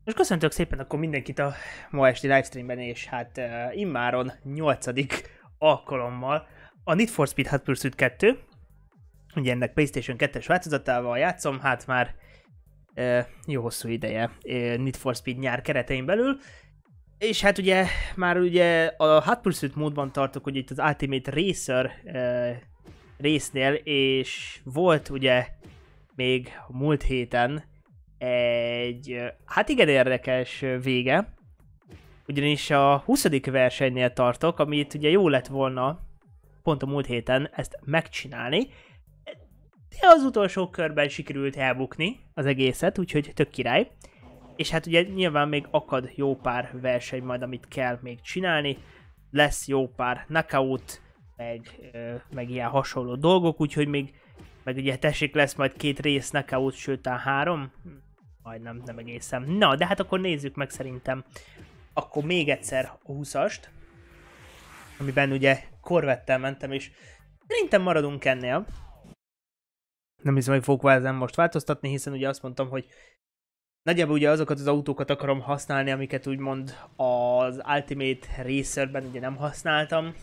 Most köszöntök szépen akkor mindenkit a ma esti livestreamben, és hát immáron 8. alkalommal a Need for Speed Hot Pursuit 2, ugye ennek PlayStation 2-es változatával játszom, hát már jó hosszú ideje Need for Speed nyár keretein belül, és hát ugye már ugye a Hot Pursuit módban tartok, ugye itt az Ultimate Racer résznél, és volt ugye még múlt héten egy, hát igen érdekes vége, ugyanis a 20. versenynél tartok, amit ugye jó lett volna pont a múlt héten ezt megcsinálni, de az utolsó körben sikerült elbukni az egészet, úgyhogy tök király. És hát ugye nyilván még akad jó pár verseny majd, amit kell még csinálni, lesz jó pár knockout, meg ilyen hasonló dolgok, úgyhogy még meg ugye tessék lesz majd 2 rész knockout, sőt 3, majdnem, nem egészen. Na, de hát akkor nézzük meg szerintem akkor még egyszer a 20-ast, amiben ugye Corvette-tel mentem, és szerintem maradunk ennél. Nem hiszem, hogy fogok ezen most változtatni, hiszen ugye azt mondtam, hogy nagyjából ugye azokat az autókat akarom használni, amiket úgymond az Ultimate Racerben ugye nem használtam.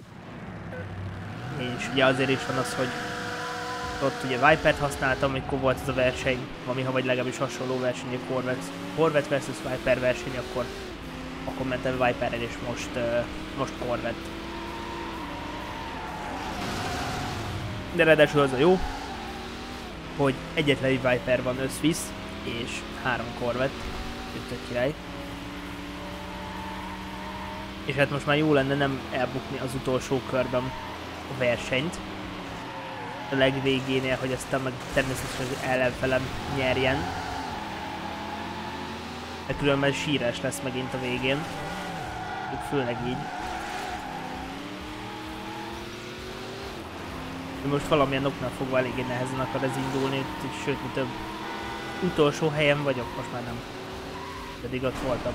És ugye azért is van az, hogy ott ugye Vipert használtam, amikor volt ez a verseny, vagy legalábbis hasonló verseny, a Corvette versus Viper verseny, akkor mentem Viperrel, és most Corvette. De ráadásul az a jó, hogy egyetlen egy Viper van összvisz, és 3 Corvette, tök király. És hát most már jó lenne nem elbukni az utolsó körben a versenyt, a legvégénél, hogy aztán meg természetesen az ellenfelem nyerjen. De különben sírás lesz megint a végén. Főleg így. De most valamilyen oknál fogva eléggé nehezen akar ez indulni, sőt, mi több utolsó helyen vagyok, most már nem. Pedig ott voltam.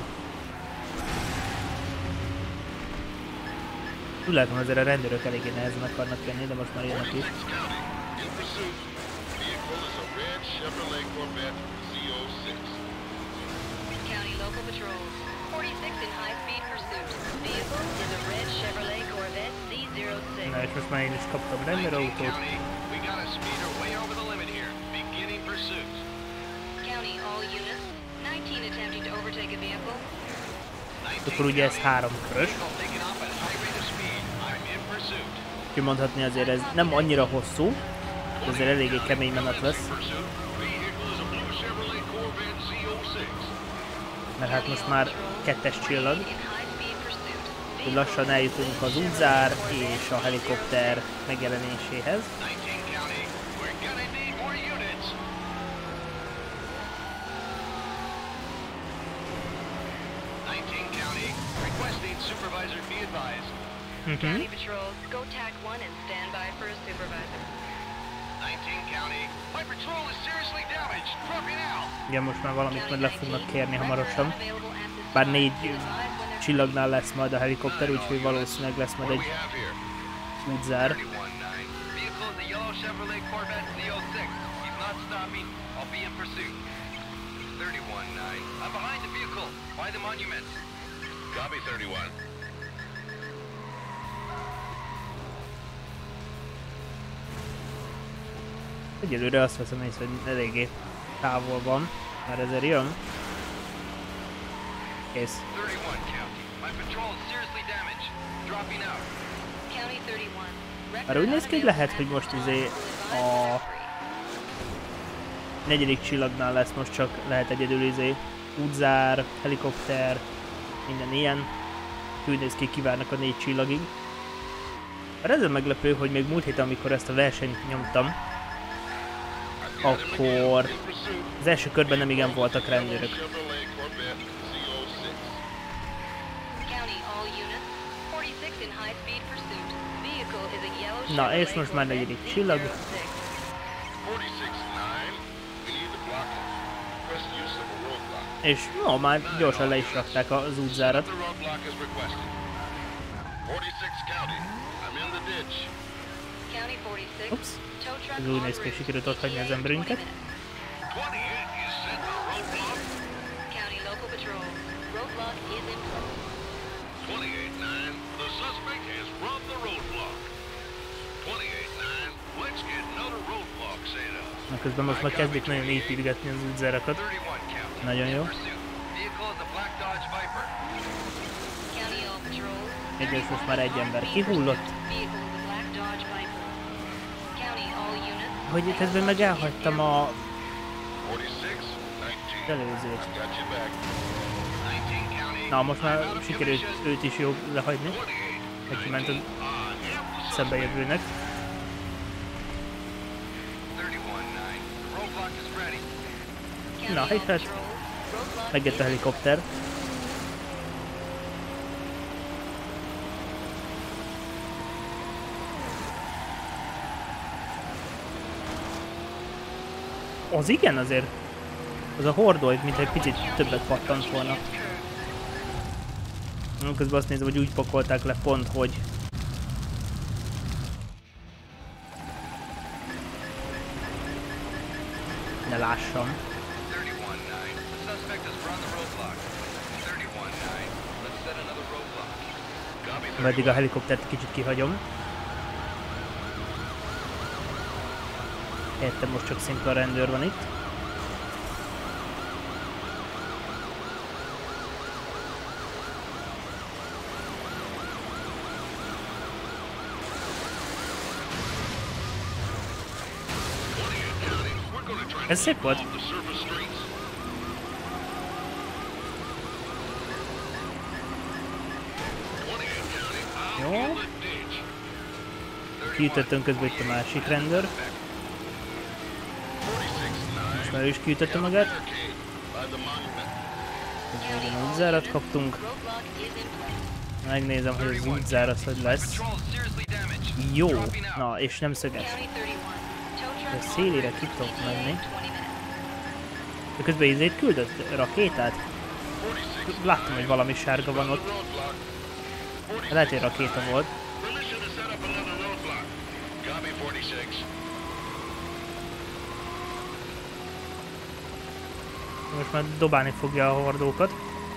Úgy látom, azért a rendőrök eléggé nehezen akarnak jönni, de most már jönnek is. County local patrols. 46 in high-speed pursuit. Vehicle is a red Chevrolet Corvette C06. Na és most már én is kaptam rendőrautót. County all units. 19 attempting to overtake a vehicle. Akkor ugye ez 3 körös. Úgyhogy mondhatni azért ez nem annyira hosszú, de azért eléggé kemény menet lesz. Mert hát most már 2-es csillag. Úgy lassan eljutunk az Udzár és a helikopter megjelenéséhez. County patrols, go TAC 1 and stand by for a supervisor. 19 County, my patrol is seriously damaged. Dropping out. Igen, most már valamit majd le fognak kérni hamarosan. Bár 4 csillagnál lesz majd a helikopter, úgyhogy valószínűleg lesz majd egy Udzár. Egyelőre azt veszem észre, hogy eléggé távol van, már ezért jön. Kész. Már úgy néz ki, hogy lehet, hogy most a 4. csillagnál lesz, most csak lehet egyedül Udzár, helikopter, minden ilyen. Úgy néz ki, kivárnak a 4 csillagig. Már ez a meglepő, hogy még múlt héten, amikor ezt a versenyt nyomtam, akkor az első körben nem igen voltak rendőrök. Na, és most már 4. csillag. És no, már gyorsan le is rakták az útzárat. Ups. Ez úgy néz ki, hogy sikerült ott hagyni az emberünket. Patrol. Roadblock is in place. 28-9, the suspect has run the roadblock. 28-9, let's get another roadblock set up. Na közben most már kezdik nagyon építgetni az ügyzárakat. 31 count. Nagyon jó. Vehicle is a black Dodge Viper. County All Patrol. Egyes most már egy ember kihullott. Vehicle is a black Dodge Viper. County all units. Hogy közben meg elhagytam a 46, 19. előzőt. Got you back. 19 county. Na most már sikerült őt is jó lehagyni. 28. Neki ment a On szembejövőnek. 31-9. Roadblock is ready. County Na, All és hát Patrol. Roadblock megjött a is in helikopter. Az igen azért. Az a hordóid, mintha egy picit többet pattant volna. Közben azt nézem, hogy úgy pakolták le pont, hogy ne lássam. 31-9. The suspect has run the roadblock. 31-9. Let's set another roadblock. Copy Meddig a helikoptert kicsit kihagyom. Értem, most csak szimpla rendőr van itt. Ez szép volt. Jó. Kiütöttem közben itt a másik rendőr. Most már ő is kiütötte magát. Közben egy útzárat kaptunk. Roadblock is in place. Megnézem, hogy az útzár az hogy lesz. Jó. Na, és nem szöges. County 31. Tow De truck szélére on ki tudok ETA menni. 20 minutes. De közben ízét küldött rakétát. Láttam, hogy valami sárga van ott. Lehet, hogy rakéta volt. Permission to set up another roadblock. Copy 46. Most már dobálni fogja a hordókat.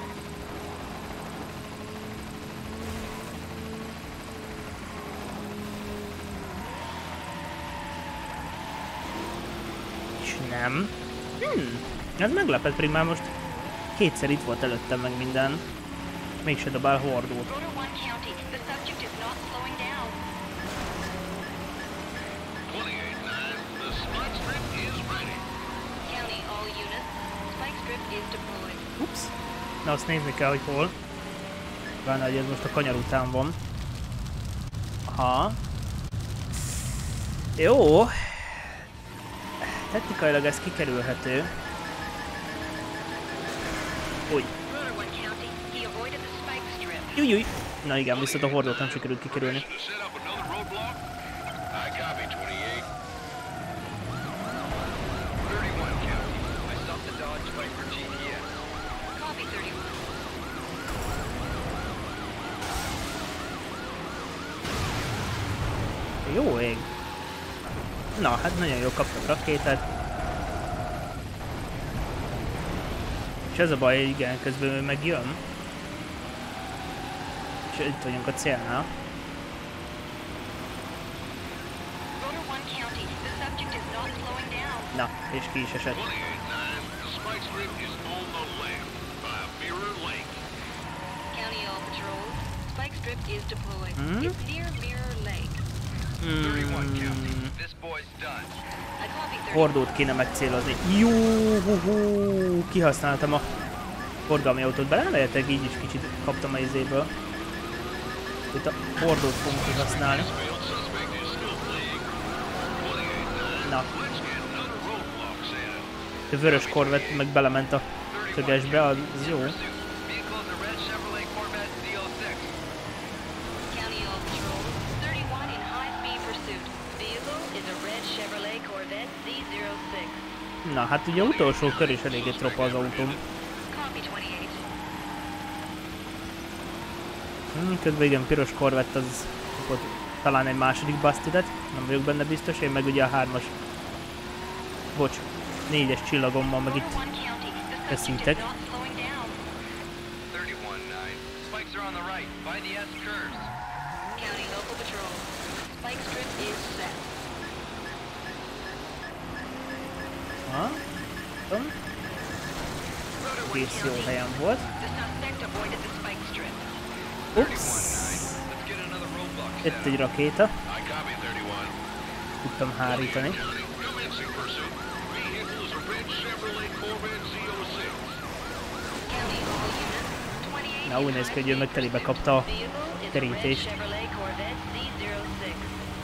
És nem. Ez meglepett, pedig már most kétszer itt volt előttem meg minden. Mégse dobál hordót. Rotor 1 County. The subject is not slowing down. 28-9, the spike strip is ready. County all units. Spike strip is deployed. Ups. Na, azt nézni kell, hogy hol. Pláne, hogy ez most a kanyar után van. Aha. Jó. Technikailag ez kikerülhető. Új. Rotor 1 County. He avoided the spike strip. Jújjúj. Na igen, viszont a hordót nem sikerült kikerülni. To set up another roadblock. I copy 28. 31 county. I stopped the Dodge Viper GPS. Copy 31. Jó ég. Na, hát nagyon jól kaptak rakétát. És ez a baj, igen, közben ő megjön. És itt vagyunk a célnál. Rotor 1 County. The subject is not slowing down. Na, és ki is esett. 28-9, the spike strip is on the left by Mirror Lake. County all patrols. Spike strip is deployed. Hmm? It's near Mirror Lake. 31 county. This boy's done. I copy 30. Hordót kéne megcélozni. Jó, kihasználtam a forgalmi autót, be lehetek, így is kicsit kaptam a izéből. Itt a hordót fogunk kihasználni. Failed suspect is still fleeing. 28-9, Na, let's get another roadblock set up. a vörös Corvette meg belement a szögesbe, az jó. Vehicle is a red Chevrolet Corvette Z06. County all patrols. 31 in high-speed pursuit. Vehicle is a red Chevrolet Corvette Z06. Na, hát ugye utolsó kör is eléggé tropa az autóm. Copy 28. Közben igen, piros Corvette az kapott talán egy második Bastidet, nem vagyok benne biztos, én meg ugye a 3-as, bocs, 4-es csillagommal meg itt Rotor 1 County. The subject feszítek. is not slowing down. right, by the S curves. County local patrol. Spike strip is set. Ha? Tudom. Egész jó helyen volt. The suspect avoided the spike strip. Ups! Let's get another roadblock set Jött egy up. rakéta. I copy 31. Tudtam hárítani. Commencing pursuit. Vehicle is a red Chevrolet Corvette Z06. County all units. 28 Na, úgy néz ki, hogy ő meg telébe kapta a terítést. Chevrolet Corvette Z06.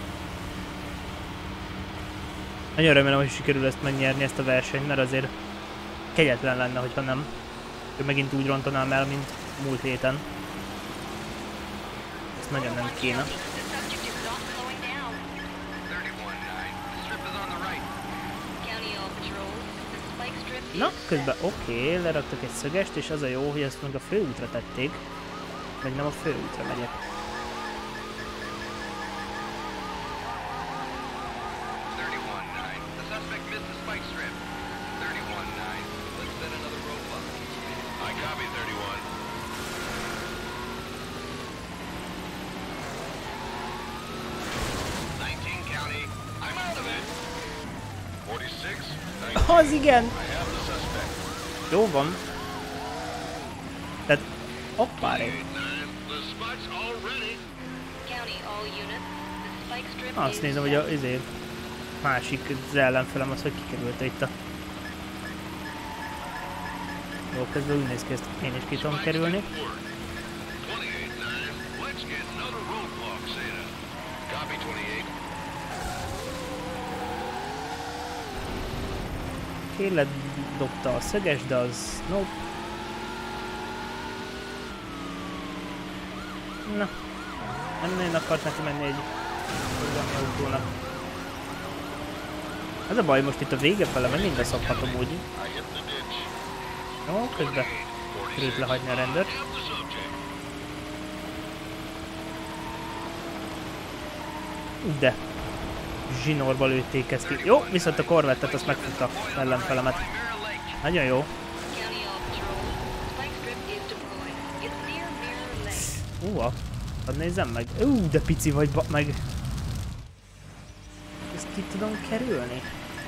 Nagyon remélem, hogy sikerül ezt megnyerni, ezt a versenyt, mert azért kegyetlen lenne, hogyha nem. Ő megint úgy rontanám el, mint múlt héten. Ezt nagyon nem kéne. The subject is not slowing down. 31-9. The strip is on the right. County all patrols. The spike strip is Na, set. közben oké, leraktak egy szögest, és az a jó, hogy ezt meg a főútra tették. Meg nem a főútra megyek. 31-9. The suspect missed the spike strip. 31-9. Let's set another roadblock. I copy 31. County. I'm out of it. 46. 19. Az igen! I have the suspect. Jó van. Tehát, hoppári. 9. The spot's all ready. County all units. The spike strip Azt is nézem, hogy set. az másik az ellenfelem az, hogy kikerült itt a... Jó, közben úgy néz ki, ezt én is ki tudom kerülni. 28-9. Let's get another roadblock set up. Copy 28. Oké, ledobta a szöges, de az... Nope. Na. Nem én akart neki menni egy... forgalmi autónak. Ez a baj, most itt a vége fele megint beszophatom úgy. I hit the ditch. Jó, közben került lehagyni a rendőrt. Have the subject. De zsinórba lőtték ezt ki. Jó, viszont a korvettet azt megfogta ellenfelemet. Nagyon jó. County all patrols. Spike strip is deployed. It's near Mirror Lake. Hadd nézzem meg. De pici vagy meg. Ezt ki tudom kerülni?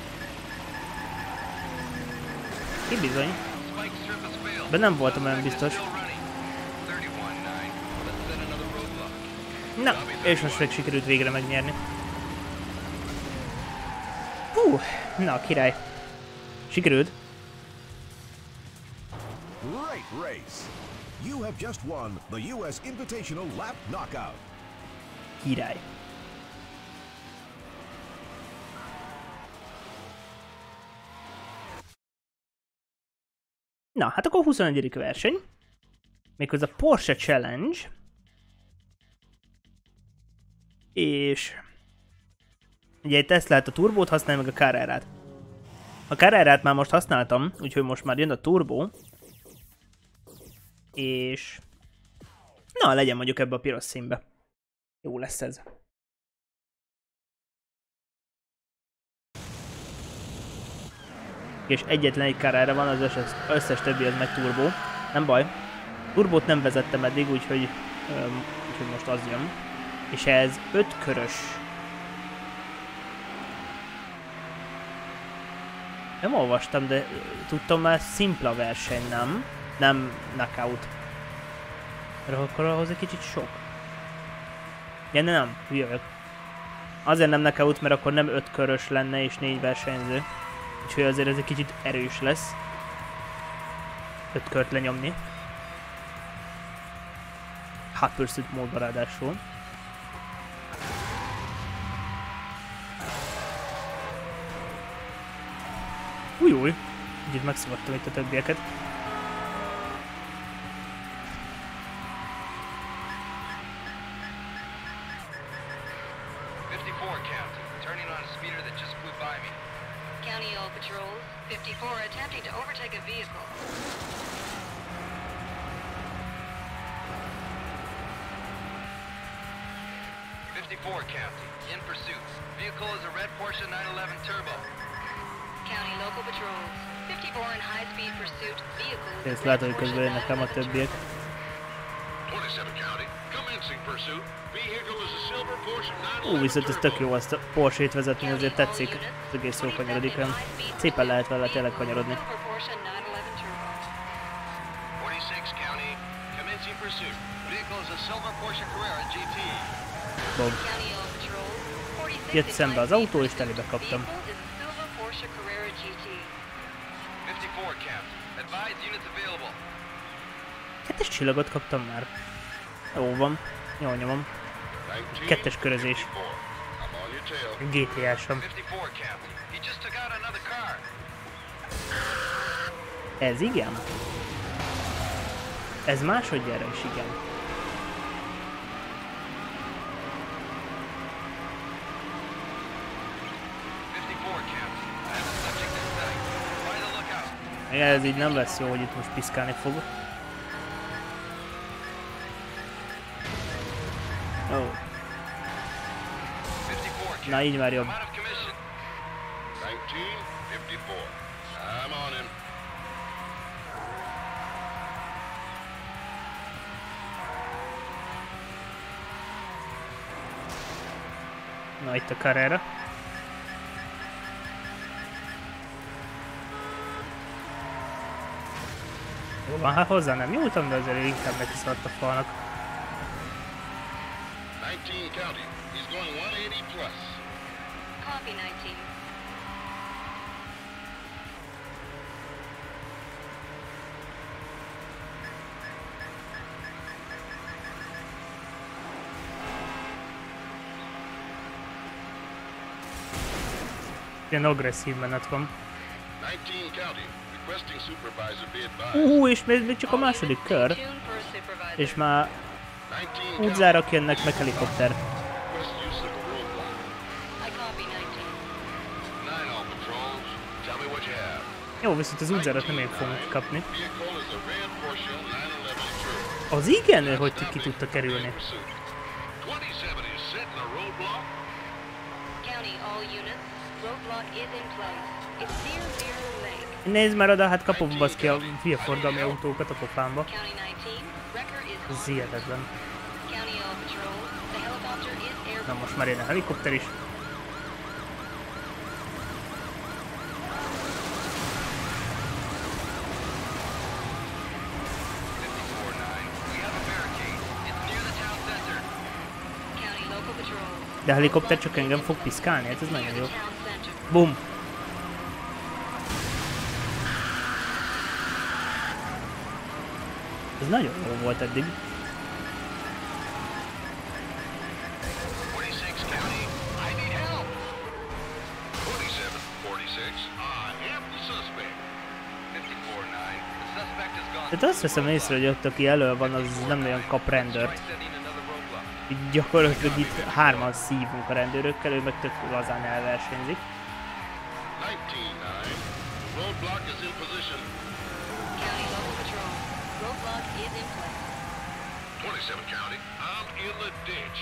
Ki bizony. Spike strip has failed. De nem voltam olyan biztos. Still running. 31-9. Let's set another roadblock. Na, és most meg sikerült végre megnyerni. Hú, na király. Sikerült. Great race! You have just won the U.S. Invitational Lap Knockout. Király. Na, hát akkor 21. verseny. Méghozzá Porsche Challenge. És... ugye itt ezt lehet a turbót használni, meg a Carrerát. A Carrerát már most használtam, úgyhogy most már jön a turbó. És... na, legyen mondjuk ebbe a piros színbe. Jó lesz ez. És egyetlen egy Carrera van, az összes többi az meg turbó. Nem baj. Turbót nem vezettem eddig, úgyhogy most az jön. És ez 5 körös. Nem olvastam, de tudtam már szimpla verseny, nem? Nem knockout. Mert akkor ahhoz egy kicsit sok. Ja, nem, hülye vagyok. Azért nem knockout, mert akkor nem 5 körös lenne és 4 versenyző. Úgyhogy azért ez egy kicsit erős lesz. 5 kört lenyomni. Hot Pursuit módban ráadásul. Új, így megszagadtam itt a többieket. Turning on a speeder that just flew by me. County all patrols. 54 attempting to overtake a vehicle. County, in pursuit. Vehicle is a red Porsche 911 Turbo. County local patrols. 54 in high-speed pursuit. Vehicle is Ezt a látom, red hogy közben Porsche jönnek ám a 911 többiek. 27 County. Lansing pursuit. Vehicle is a silver Porsche 911 Viszont ez tök Turbo. jó azt a Porsche-t vezetni, azért tetszik. Ez egész jól kanyarodik, nem? Szépen lehet vele tényleg kanyarodni. 46 County, commencing pursuit. Vehicle is a silver Porsche Carrera GT. Bom. Jött szembe az autó, és telébe kaptam. 54 Cap. Advise units available. Kettes csillagot kaptam már. Jó van. Jól nyomom. 19, Kettes körözés. 54. I'm on your tail. GTA-sam. 54 Cap. He just took out another car. Ez igen? Ez másodjára is igen. Ez így nem lesz jó, hogy itt most piszkálni fog. Ó. Na így már jobb. 1954. I'm on him. Na itt a Carrera. Jó van, hát hozzá nem nyúltam, de azért inkább neki szart a falnak. 19 County. He's going 180 plus. Copy 19. Ilyen agresszív menet van. 19 County. Requesting supervisor be advised. És még csak a második kör. És már 19 úgy zárak jönnek meg helikopter. request use of roadblock. I copy 19. 9 all patrols. Tell me what you have. Jó, viszont az úgy zárat nem én fogunk kapni. Vehicle is a red Porsche 911 Turbo. Az igen, hogy ki tudta kerülni. Pursuit. 27 is setting a roadblock. County, all units. Roadblock is in place. It's near Mirror Lake. Nézd már oda, hát kapom baszki a fiaforgalmi autókat a pofámba. County 19. Wrecker is Ez on. hihetetlen. County all patrols. The helicopter is Na airborne. most már jön a helikopter is. County local patrol. De a helikopter csak engem fog piszkálni, hát ez nagyon jó. Town center. Bum! Ez nagyon jó volt eddig. 26 County. I need help. 27 46. I am the suspect. 54-9. The suspect has gone. Tehát azt veszem észre, hogy ott, aki elő van, az nem nagyon kap rendőrt. Setting another roadblock. Így gyakorlatilag itt hárman szívunk a rendőrökkel, ő meg tök lazán elversenyzik. 19-9. The roadblock is in position. County local patrol. Roadblock is in place. 27 County. I'm in the ditch.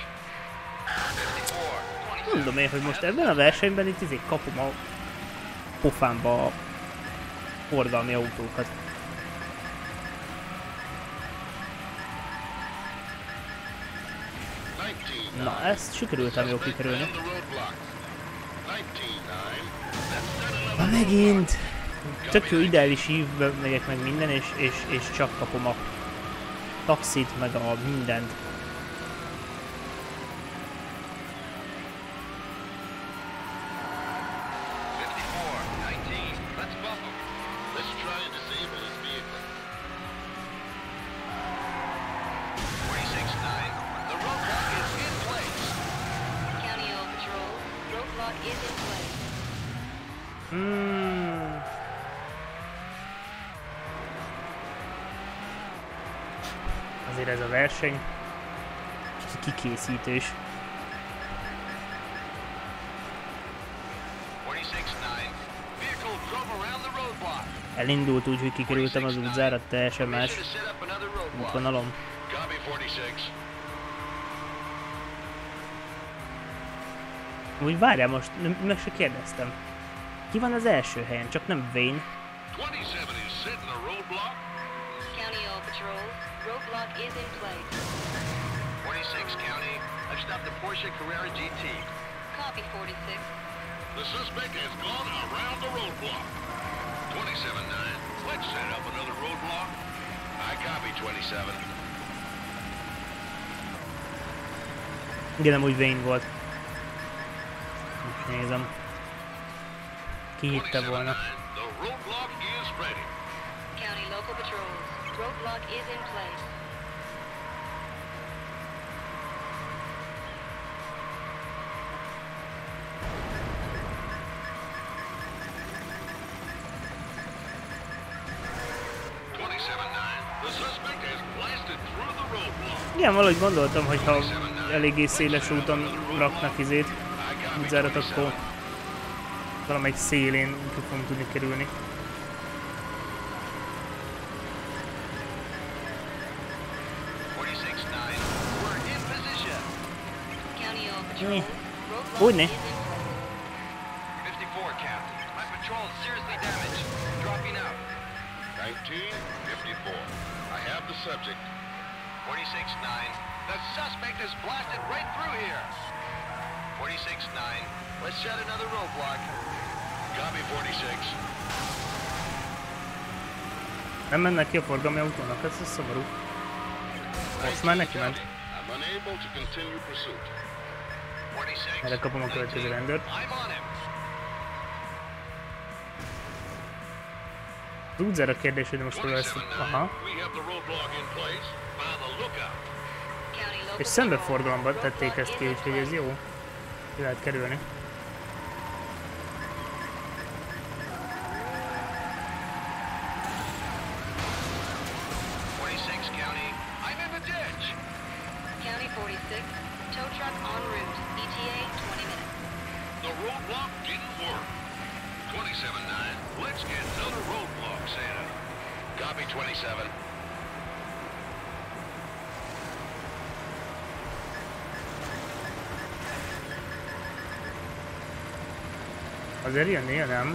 54. Mondom én, hogy most ebben a versenyben itt izé kapom a pofámba a forgalmi autókat. Na, ezt sikerültem jól kikerülni. Na megint! Tök jó ideális ívbe megyek meg minden, és csak kapom a taxit, meg a mindent. County all patrol. Roadblock is in place. Azért ez a verseny kikészítős. 46-9. Vehicle drove around the roadblock. Elindult úgy, hogy kikerültem az utcára, teljesen más Mission to set up another roadblock. útvonalom. Copy 46. Úgy várjál most, meg se kérdeztem. Ki van az első helyen? Csak nem Wayne. 27 is setting a roadblock. County all patrol. Roadblock is in place. 26 County. I've stopped the Porsche Carrera GT. Copy 46. The suspect has gone around the roadblock. 27-9. Let's set up another roadblock. I copy 27. Igen, nem úgy Wayne volt. Most nézem. Ki hitte volna. 27-9. The roadblock is ready. County local patrols. Roadblock is in place. The suspect has blasted through the roadblock. Igen, valahogy gondoltam, hogy ha eléggé széles úton raknak izét, zárat, akkor valamelyik szélén ki fogom tudni kerülni. County all patrols. Roadblock Úgy ne. is in place. 54 Captain. My patrol is seriously damaged. Dropping out. 1954. I have the subject. 46-9. The suspect is blasted right through here. 46-9. Let's set another roadblock. Copy 46. Nem mennek ki a forgalmi autónak, ez szomorú. Most már neki ment. I'm unable to continue pursuit. 46. Erre kapom a következő rendőrt. I'm on him. Az útzára kérdés, hogy most hol lesz. Aha. We have the roadblock in place. By the lookout. County local És szembeforgalomban tették ezt ki, úgyhogy ez jó. Ki lehet kerülni. County 46. Tow truck en route. ETA 20 minutes. The roadblock didn't work. 27-9. Let's get another roadblock set up. Copy 27. Azért jönnél, nem?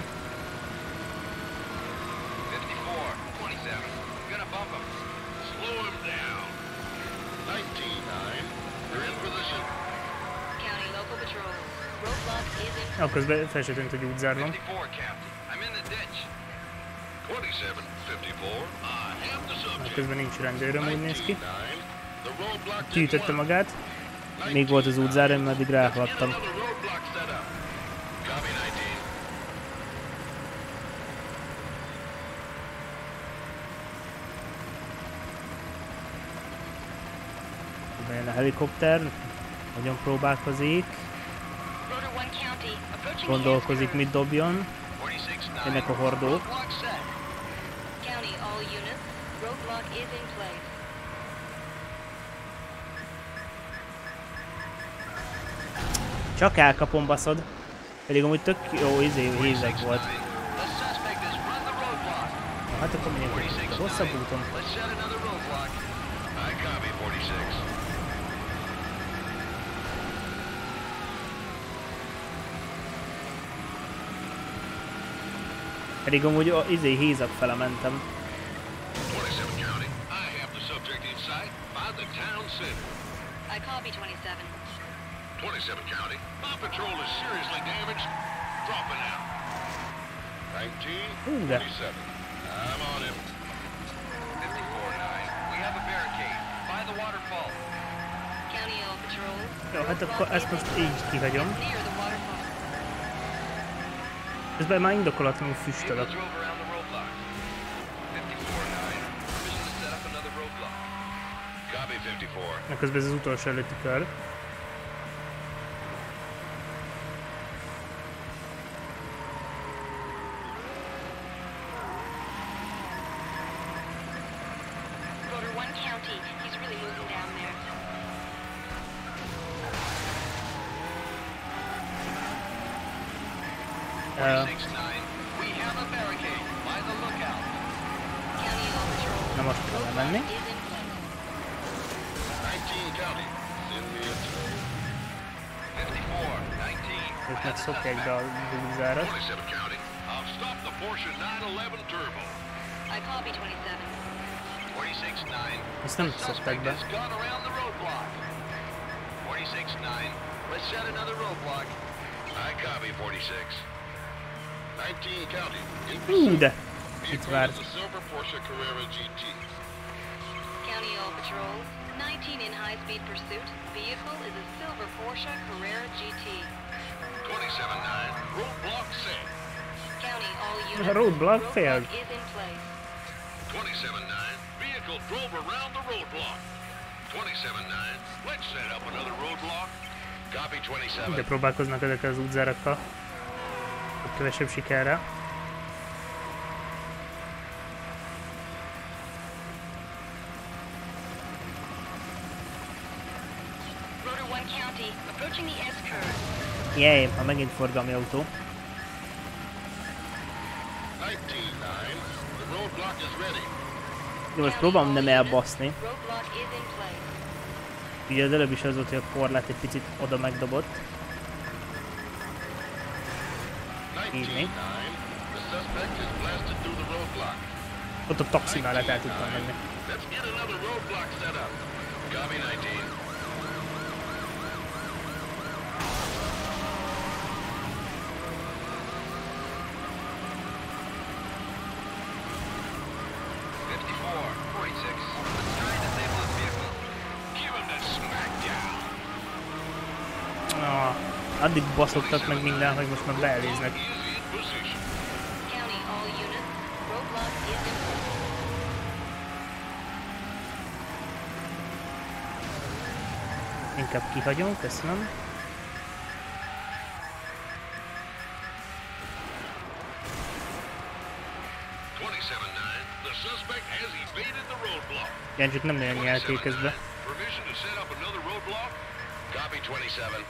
54, 27. Gonna bump him. Slow him down. 19-9. They're in position. County local patrols. Roadblock is in place. Közben fel se tűnt, hogy útzárban. 54, Captain. I'm in the ditch. 27, 54. I have the subject. Közben nincs rendőröm, úgy néz ki. 19-9. The roadblock Kiütötte didn't work. magát. Még volt az útzár, én addig ráhaladtam. Another roadblock set up. Copy 19. Bejön a helikopter. Nagyon próbálkozik. Rotor 1 County. Approaching Gondolkozik, mit dobjon. 46-9. Jönnek a hordók. Roadblock set. County all units. Roadblock is in place. Csak elkapom, baszod. Pedig amúgy tök jó hízek volt. The suspect has run the roadblock. Na, hát akkor menjünk a rosszabb úton. Let's set another roadblock. I copy 46. Pedig amúgy hízak fele mentem. 27 County. I have the subject in sight by the town center. I copy 27. 27 County. My patrol is seriously damaged. Dropping out. 19, De. 27. I'm on him. 54-9. We have a barricade by the waterfall. County all patrols. Jó, hát akkor ezt most így kihagyom. Near the waterfall. Közben már indokolatlanul füstölök. Drove around the roadblock. 54-9. Permission to set up another roadblock. Copy 54. Na, közben ez az utolsó előtti kör. Rotor 1 County. He's really moving down there. We have a barricade by the lookout. County all patrols. Na most kell menni. Is in place. 19 County. Send me a 54, 19. Ők meg szokják be a útzárat. 27 County. I'll stop the Porsche 911 Turbo. I copy 27. 46-9. Ezt nem szokták Suspect be. has gone around the roadblock. 46-9. Let's set another roadblock. I copy 46. 19 County. In pursuit. De itt Vehicle vár. is a silver Porsche Carrera GT. County All Patrols, 19 in high-speed pursuit. Vehicle is a silver Porsche Carrera GT. 27-9. Roadblock set. County All units, Roadblock failed. is in place. 27-9. Vehicle drove around the roadblock. 27-9. Let's set up another roadblock. Copy 27. De próbálkoznak ezekkel az útzárakkal. A kevesebb sikerrel. Rotor 1 County, approaching the S-curve. Jaj, ha megint forgalmi autó. 19-9. The roadblock is ready. De most próbálom nem elbaszni. Roadblock is in place. Ugye az előbb is az volt, hogy a korlát egy picit oda megdobott. 19-9. Evening. The suspect is blasted through the roadblock. Ott a taxi mellett el tudtam menni. Let's get another roadblock set up. Copy 19. Addig baszottak meg minden, hogy most már beeléznek. County all units, roadblock is in place. Inkább kihagyom, köszönöm. Igen, csak nem nagyon nyelték közben. Copy 27.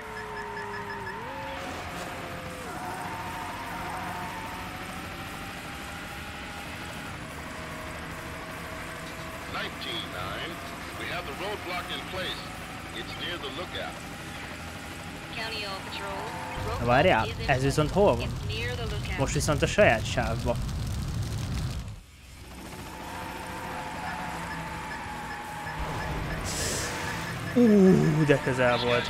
We have the roadblock in place. It's near the lookout. County all patrols, Na várjál, roadblock is in ez viszont hol van? It's near the lookout. Most viszont a saját sávba. De közel volt.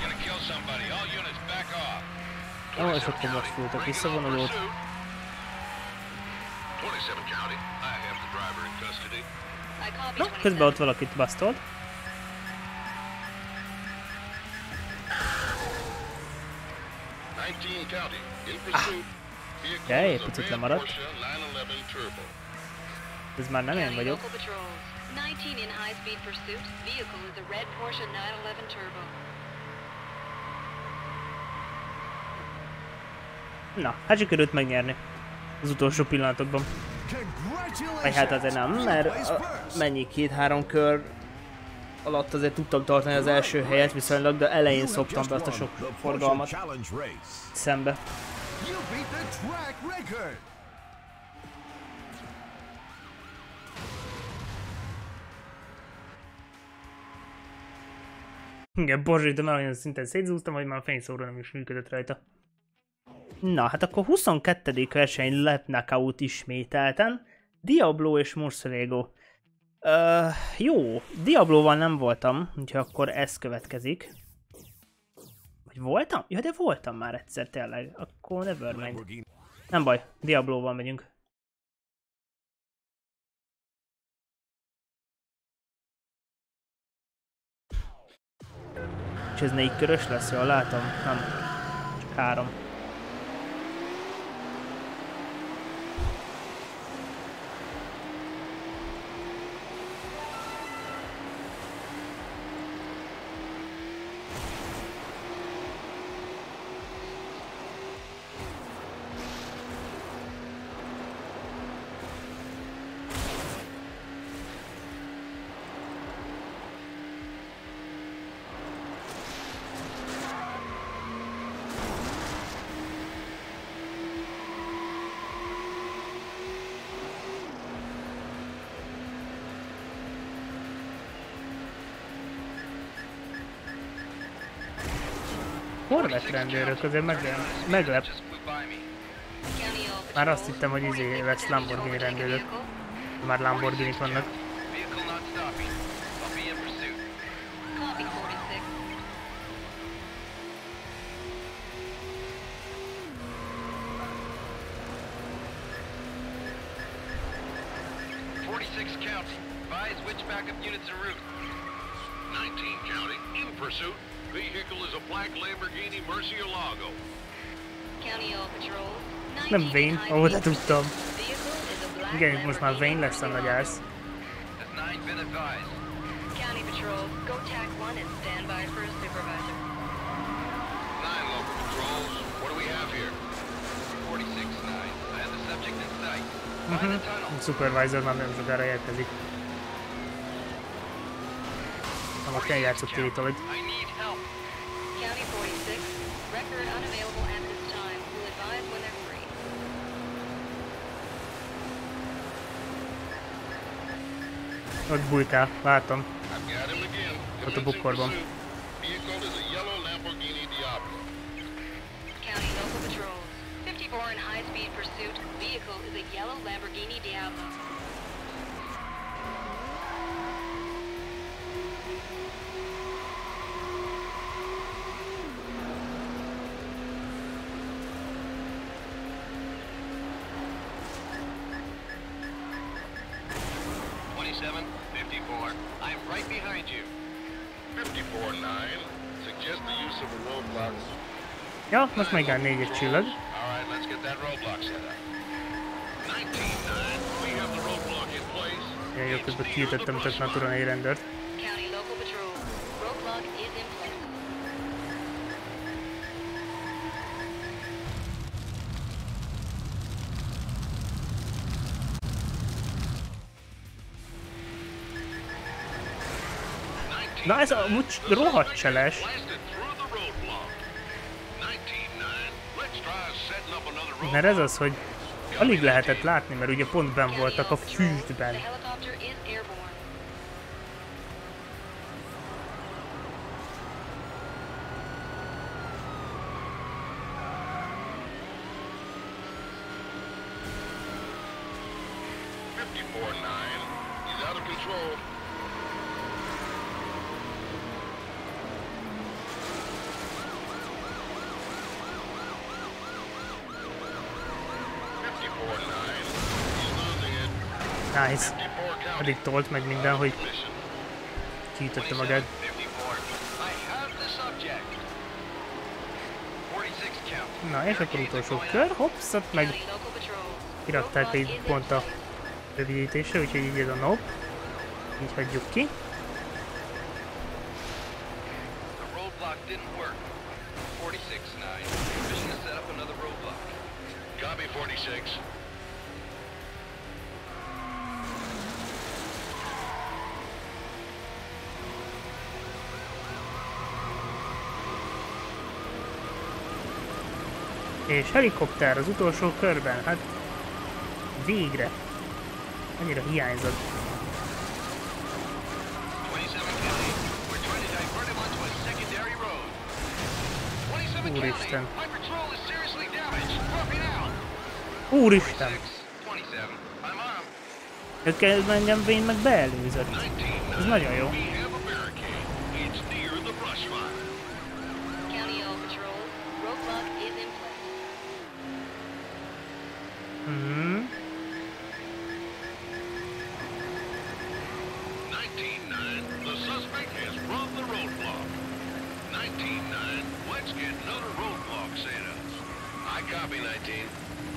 Ó, és akkor most fújtak visszavonulót. I copy Na, 27. közben ott valakit basztolt. Jaj, egy picit lemaradt. Ez már nem én County vagyok. local patrols, 19 in high-speed pursuit. Vehicle is a red Porsche 911 Turbo. Na, hát sikerült megnyerni. Az utolsó pillanatokban. Vagy hát azért nem, mert mennyi 2-3 kör alatt azért tudtam tartani az első helyet viszonylag, de elején szoptam be azt a sok forgalmat szembe. Igen, borzsítom el, olyan szinten szétzúztam, hogy már a fényszóró nem is működött rajta. Na, hát akkor 22. verseny lap knockout ismételten. Diablo és Murcielago. Jó, Diabloval nem voltam, úgyhogy akkor ez következik. Vagy voltam? Ja, de voltam már egyszer tényleg. Akkor nevermind. Nem baj, Diabloval megyünk. És ez 4 körös lesz, jól látom? Nem, csak 3. Horvát rendőrök, azért meglep. Már azt hittem, hogy izé lesz Lamborghini rendőrök. Már Lamborghinik vannak. Copy 46. County. Advise which backup units en route. 19 County, in pursuit. Vehicle is a black Lamborghini Murcielago. County All Patrols. Nem 19 Vane, high ahogy speed tudtam. pursuit. Vehicle is a black Igen, most már Lamborghini Vane lesz a nagy ász. Has 9 been advised? County Patrols, go TAC 1 and stand by for a supervisor. 9 local patrols. What do we have here? 46-9. I have the subject in sight. Find the tunnel. A supervisor már nem sokára érkezik. Na most én játszok tétolod. I need help. County 46, record unavailable at this time. Will advise when they're free. Ott bújtál, látom. I've got him again. Ott a bukkorban. Vehicle is a yellow Lamborghini Diablo. County local patrols. 54 in high-speed pursuit. Vehicle is a yellow Lamborghini Diablo. I'm right behind you. 54-9. Suggest the use of a roadblock. Ja, most még áll 4-es csillag. Alright, let's get that roadblock set up. 19-9. We have the roadblock in place. Ilyen jó, közben kiütöttem tök naturon egy rendőrt. County local patrols. Roadblock is in place. Na ez amúgy rohadt cseles. Mert ez az, hogy alig lehetett látni, mert ugye pont benn voltak a füstben. The helicopter is airborne. He's out of control. Nice. Addig tolt meg minden, hogy kiütötte magát. Na és akkor utolsó kör, hopsz, ott meg County local patrols. kirakták Roadblock egy is in pont a place. rövidítésre, úgyhogy így ez a nope. Így hagyjuk ki. The roadblock didn't work. 46-9. Mission to set up another roadblock. Copy 46. És helikopter az utolsó körben, hát végre. Annyira hiányzott. 27 County. We're trying to divert him onto a secondary road. 27 County. Úristen. My patrol is seriously damaged. Dropping out. Úristen! 27. I'm on him. Ők engem Vane meg beelőzött. 19. Ez nagyon jó. We have a barricade. It's near the brush fire. County all patrols. Roadblock is in place. Mhm. 19-9. The suspect has run the roadblock. 19-9. Let's get another roadblock set up. I copy 19.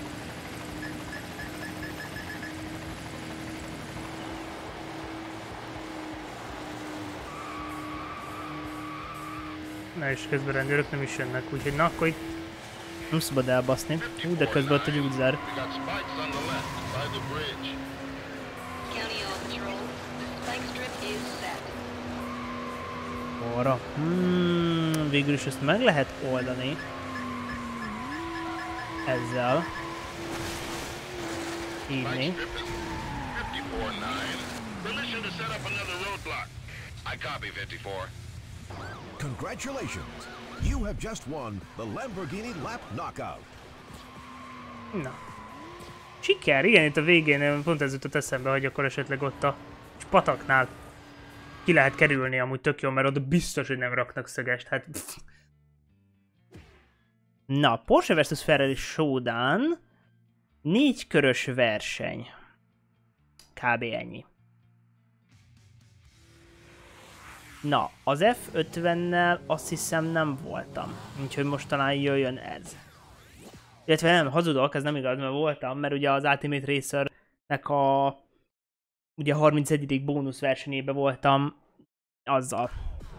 Na és közben rendőrök nem is jönnek, úgyhogy na akkor itt nem szabad elbaszni. Hú, de közben ott egy útzár. We got spikes on the left, by the bridge. County all patrols. The spike strip is set. Arra. Végül is ezt meg lehet oldani. Ezzel. Spike Írni. strip is 54-9. Permission to set up another roadblock. I copy 54. Congratulations! You have just won the Lamborghini Lap Knockout. Na. Siker, igen, itt a végén pont ez jutott eszembe, hogy akkor esetleg ott a pataknál ki lehet kerülni amúgy tök jó, mert oda biztos, hogy nem raknak szögest, hát... Pff. Na, Porsche vs. Ferrari Showdown. 4 körös verseny. Kb. Ennyi. Na, az F50-nel azt hiszem nem voltam, úgyhogy most talán jöjjön ez. Illetve nem, hazudok, ez nem igaz, mert voltam, mert ugye az Ultimate Racernek a ugye 31. bónusz versenyében voltam azzal.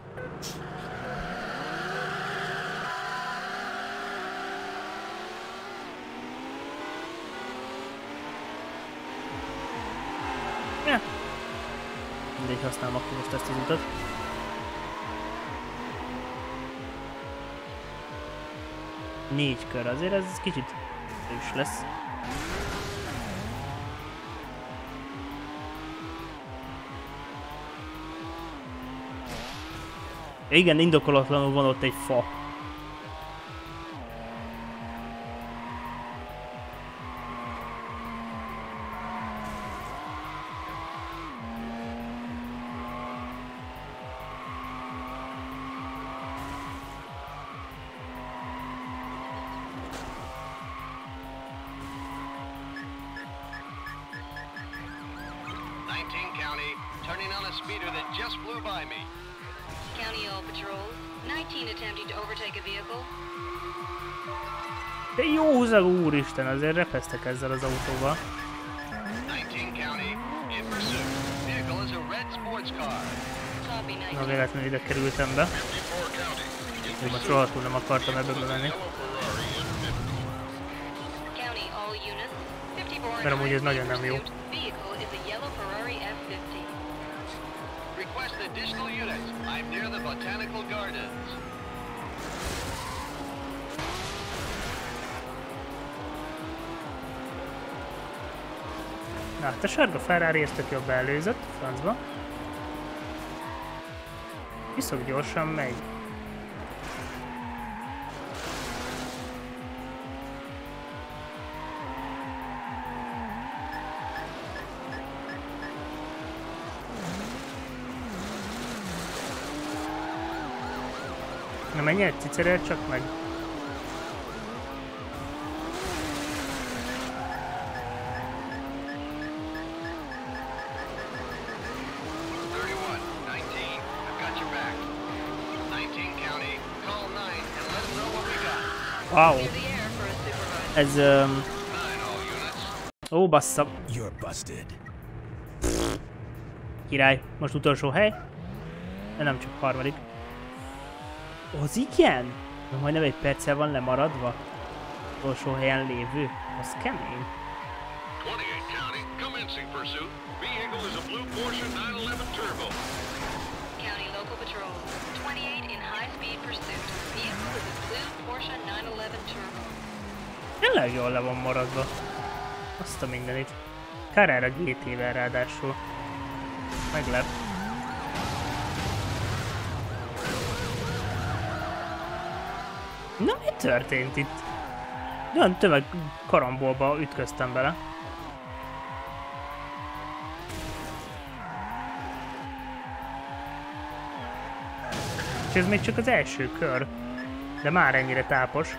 Ja. Mindegy, használom akkor most ezt az utat. Négy kör, azért ez kicsit is lesz. Igen, indokolatlanul van ott egy fa. County, turning on a speeder that just flew by me. County all patrols. 19 attempting to overtake a vehicle. De jó húzag, úristen, azért repesztek ezzel az autóval. 19 County, in pursuit. Vehicle is a red sports car. Copy, 19. Na, véletlenül ide kerültem be. Én most rohadtul nem akartam ebből menni. County all units. 54 Mert amúgy ez nagyon nem jó. Vehicle is a yellow Ferrari F50. Request additional units. I'm near the Botanical Gardens. Na, hát a sárga Ferrari ezt tök jobb előzött, francba. Viszont gyorsan megy. Na menj egy cicerel csak meg. Wow. Ez ó, bassza. You're busted. Király. Most utolsó hely. De nem csak harmadik. Az igen? Na, majdnem egy perccel van lemaradva. Utolsó helyen lévő. Az kemény. 28 County, commencing pursuit. Vehicle is a blue Porsche 911 Turbo. County local patrol. 28 in high-speed pursuit. Vehicle is a blue Porsche 911 Turbo. Tényleg jól le van maradva. Azt a mindenit. Carrera GT-vel ráadásul. Meglep. Na, mi történt itt? Olyan tömeg karambolba ütköztem bele. És ez még csak az első kör. De már ennyire tápos.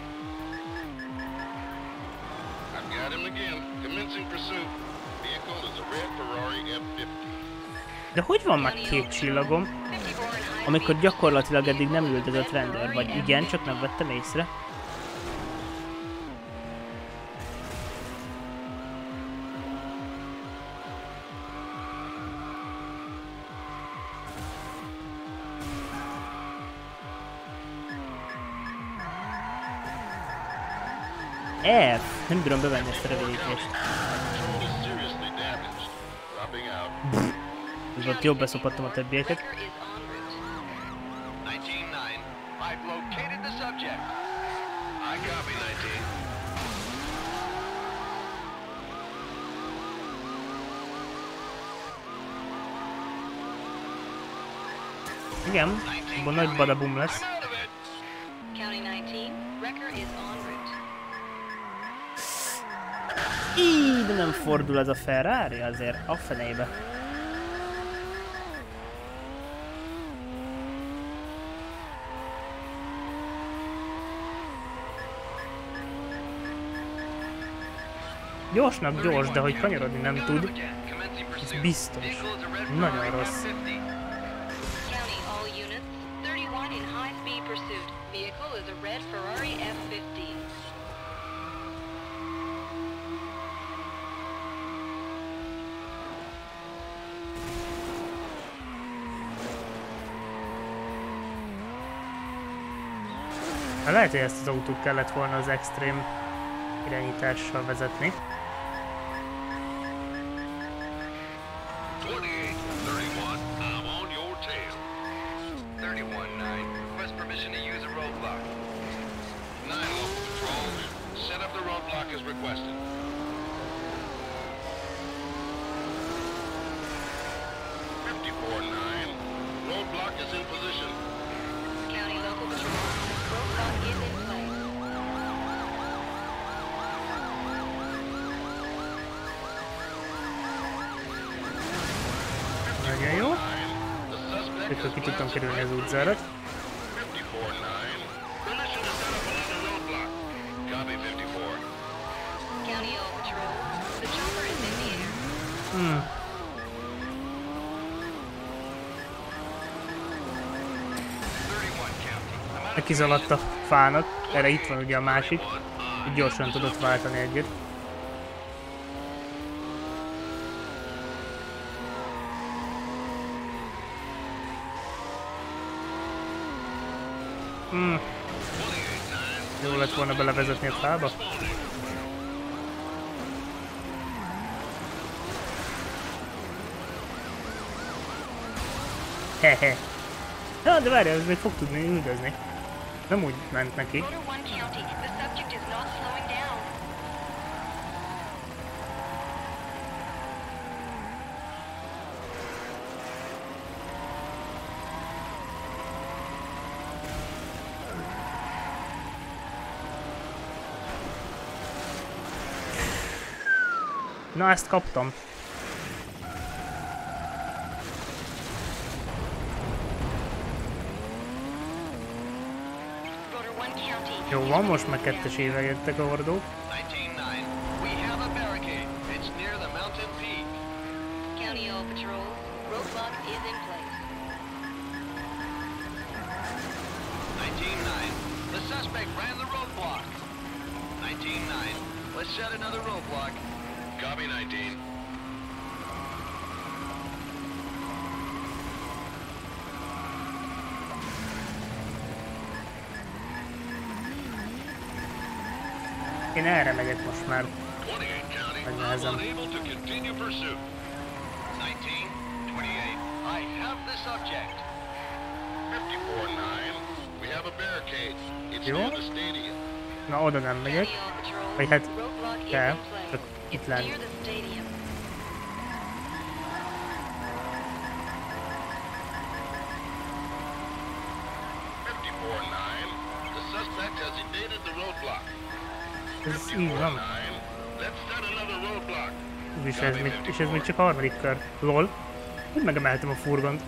De hogy van már két csillagom, amikor gyakorlatilag eddig nem üldözött rendőr, vagy igen, csak nem vettem észre. F, nem bírom bevenni ezt a rövidítést. Ez ott jobb beszopattam a többieket. Igen, abban nagy badabum lesz. Így, de nem fordul ez a Ferrari azért a fenébe. Gyorsnak gyors, de hogy kanyarodni nem tud, ez biztos. Nagyon rossz. pursuit. Vehicle is a red Ferrari F50. Lehet, hogy ezt az autót kellett volna az extrém irányítással vezetni. 28, 31, I'm on your tail. 31-9. Request permission to use a roadblock. 9 local patrols, set up the roadblock as requested. 54-9, roadblock is in position. County local patrol. Roadblock is in place. Nagyon jó. The suspect Itt is ki tudtam blasted kerülni az right útzárat. 54-9, permission to set up another roadblock. Copy 54. County all patrol. The chopper is in the air. 31 county. Kizaladt a fának, erre itt van ugye a másik, így gyorsan tudott váltani egyet. Jó lett volna belevezetni a fába. Hehe. Ja, de várjál, ez még fog tudni üldözni. Nem úgy ment neki. Motor 1 County. The subject is not slowing down. Na, ezt kaptam. Rotor 1 County. Jó van, most meg kettesével jöttek a hordók. 19-9, we have a barricade. It's near the mountain peak. County all patrol. Roadblock is in place. 19-9, the suspect ran the roadblock. 19-9, let's set another roadblock. Copy 19. Én erre megyek most már. 28 county, I'm Megnehezem. unable to continue pursuit. 19, 28, I have the subject. 54-9, we have a barricade. It's Jó. near the stadium. Na, oda nem megyek. County all patrol. Vagy hát Roadblock is kell, in place. csak itt It's lenni. near the stadium. The suspect has evaded the roadblock. Ez így van. 9, let's set another roadblock. És ez még csak a harmadik kör. Lol. Hogy megemeltem a furgont.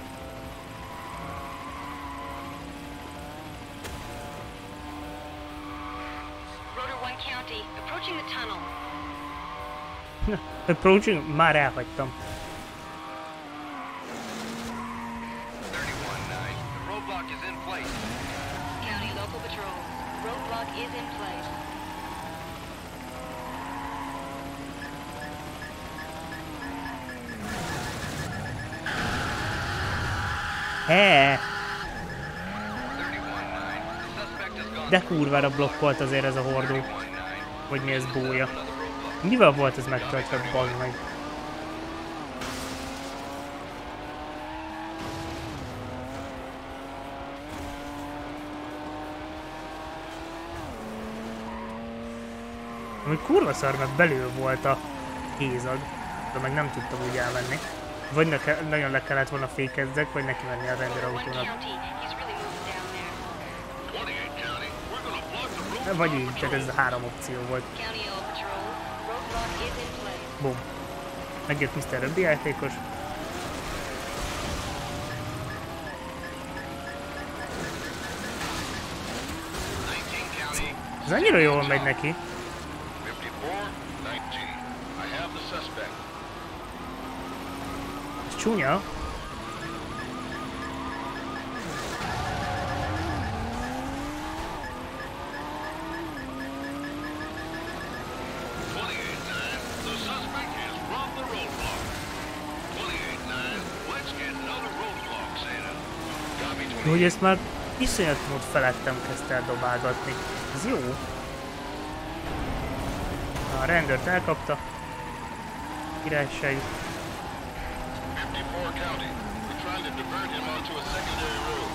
Rotor 1 County. Approaching the tunnel. Approaching, már elhagytam. 31-9, the roadblock is in place. County local patrol. Roadblock is in place. Hé, 31-9, the suspect has gone. de kurvára blokkolt azért ez a hordó. 31-9, Vagy mi ez bója. another roadblock. Mivel volt ez megtöltve, bazd meg? Ami kurva szar, mert belül volt a hézag, de meg nem tudtam úgy elmenni. Vagy nagyon le kellett volna fékezzek, vagy neki menni a Rotor 1 rendőrautónak. County. He's really moving down there. 28 county, we're gonna block the roadblock. Vagy így, csak ez a három opció volt. County all patrol. Roadblock is in place. Bum. Megjött Mr. Röbbi játékos. Ez annyira jól megy neki. 54-19, I have the suspect. Ez csúnya. Jó, hogy ezt már iszonyat mód felettem kezdte el dobálgatni. Ez jó. A rendőrt elkapta. Királyság. 54 County. We're trying to divert him onto a secondary road.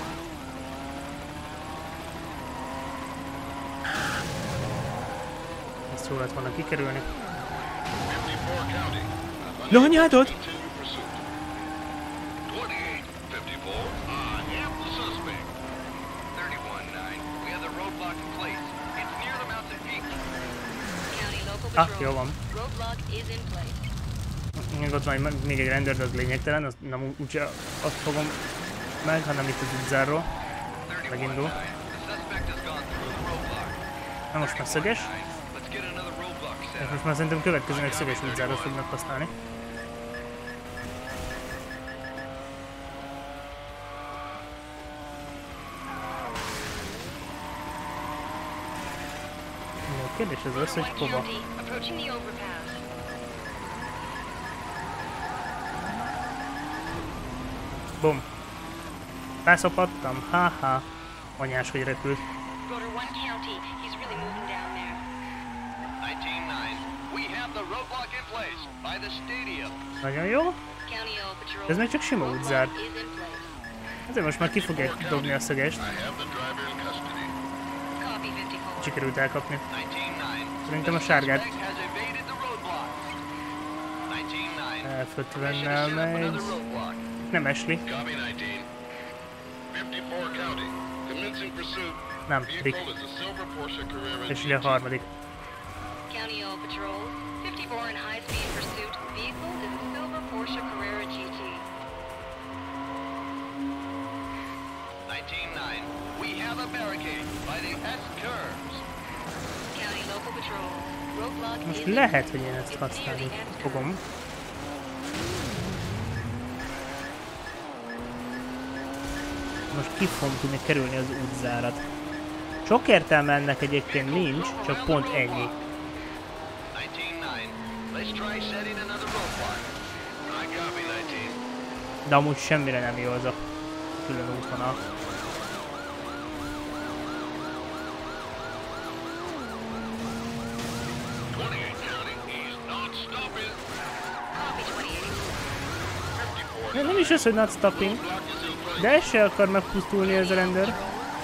Ezt jól lett volna kikerülni. 54 County. No, anyádod! 28-54. I am the suspect. 31-9. We have the roadblock in place. It's near the mountain peak. County local Ah, patrol. jó van. Roadblock is in place. Még ott van még egy rendőr, de az lényegtelen, az nem úgyse azt fogom meg, hanem itt az utcáról. 31-9. Megindul. The suspect has gone through the roadblock. Na most már szöges. Let's get another roadblock set És up. most már szerintem következőnek szöges utcáról fognak használni. A kérdés az az, hogy 1 hova. County, approaching the overpass. Bum. Beszapadtam, haha. Anyás, hogy repült. Rotor 1 County, he's really moving down there. 19-9. We have the roadblock in place by the stadium. Nagyon jó. County L patrol. Ez még csak sima Roadblock útzár. is in place. Ezért most már ki fogják dobni a szögest. I have the driver in custody. Copy 54. Sikerült elkapni. 19-9. Szerintem a sárgát Suspect has evaded the roadblock. 19-9. elfötvennel Mission to set up megy. another roadblock. Nem esli. Copy 19. 54 County. Commencing pursuit. Nem, Vehicle Rick. is a silver Porsche Carrera És ugye a harmadik. County L patrol. 54 in high-speed pursuit. Vehicle is a silver Porsche Carrera GT. 19-9. We have a barricade by the S-curves. County local patrol. Roadblock is Most in lehet, place. hogy én ezt It's near használni the S-curve. fogom. Most ki fogom tudni kerülni az útzárat. Sok értelme ennek egyébként nincs, csak pont ennyi. 19-9. Let's try setting another roadblock. I copy 19. De amúgy semmire nem jó az a külön útvonal. Nem is az, hogy not stopping, de ez se akar megpusztulni ez a rendőr.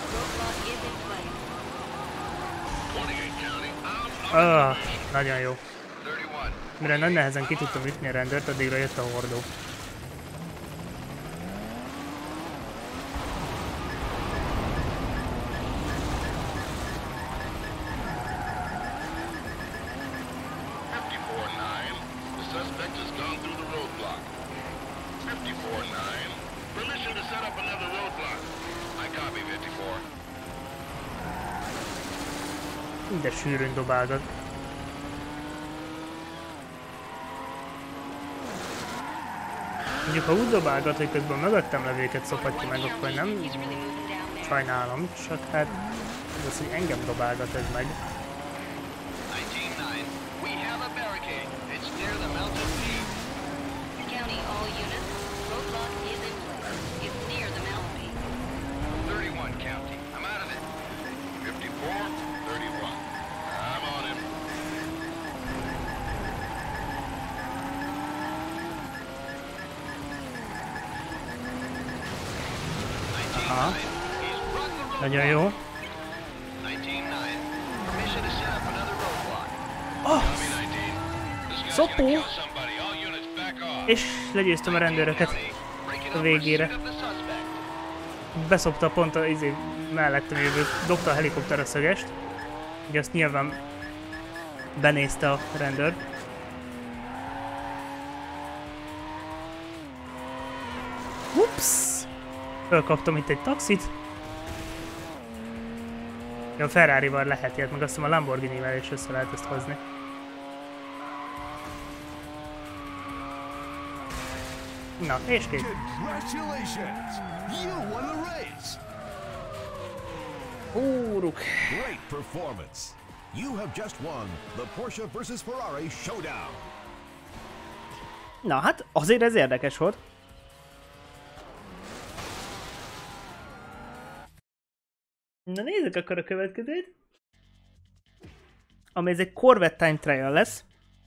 Nagyon jó. Mire nagy nehezen ki tudtam ütni a rendőrt, addigra jött a hordó. De sűrűn dobálgat. Mondjuk ha úgy dobálgat, hogy közben mögöttem levőket szopatja meg, akkor nem sajnálom, csak hát az, hogy engem dobálgat ez meg. 19-9. We have a barricade. It's near the mountain peak. County all units. Roadblock is in place. It's near the mountain peak. 31 County. I'm out of it. 54, 31. I'm on him. Aha. He's run the roadblock. Nagyon jó. 19-9. Permission to set up another roadblock. Oh, Copy 19. This guy's Szopó. gonna kill somebody. All units back off. és legyőztem a rendőröket Breaking a up végére. pursuit of the suspect. Beszopta pont a mellettem jövő, dobta a helikopter a szögest. Ugye azt nyilván benézte a rendőr. Ups! Fölkaptam itt egy taxit. Ja, a Ferrari-val lehet ilyet, meg azt hiszem a Lamborghini-vel is össze lehet ezt hozni. Na, és kész. Congratulations! You won the race! Úruk! Great performance! You have just won the Porsche versus Ferrari showdown. Na hát, azért ez érdekes volt. Na nézzük akkor a következőt. Ami ez egy Corvette Time Trial lesz.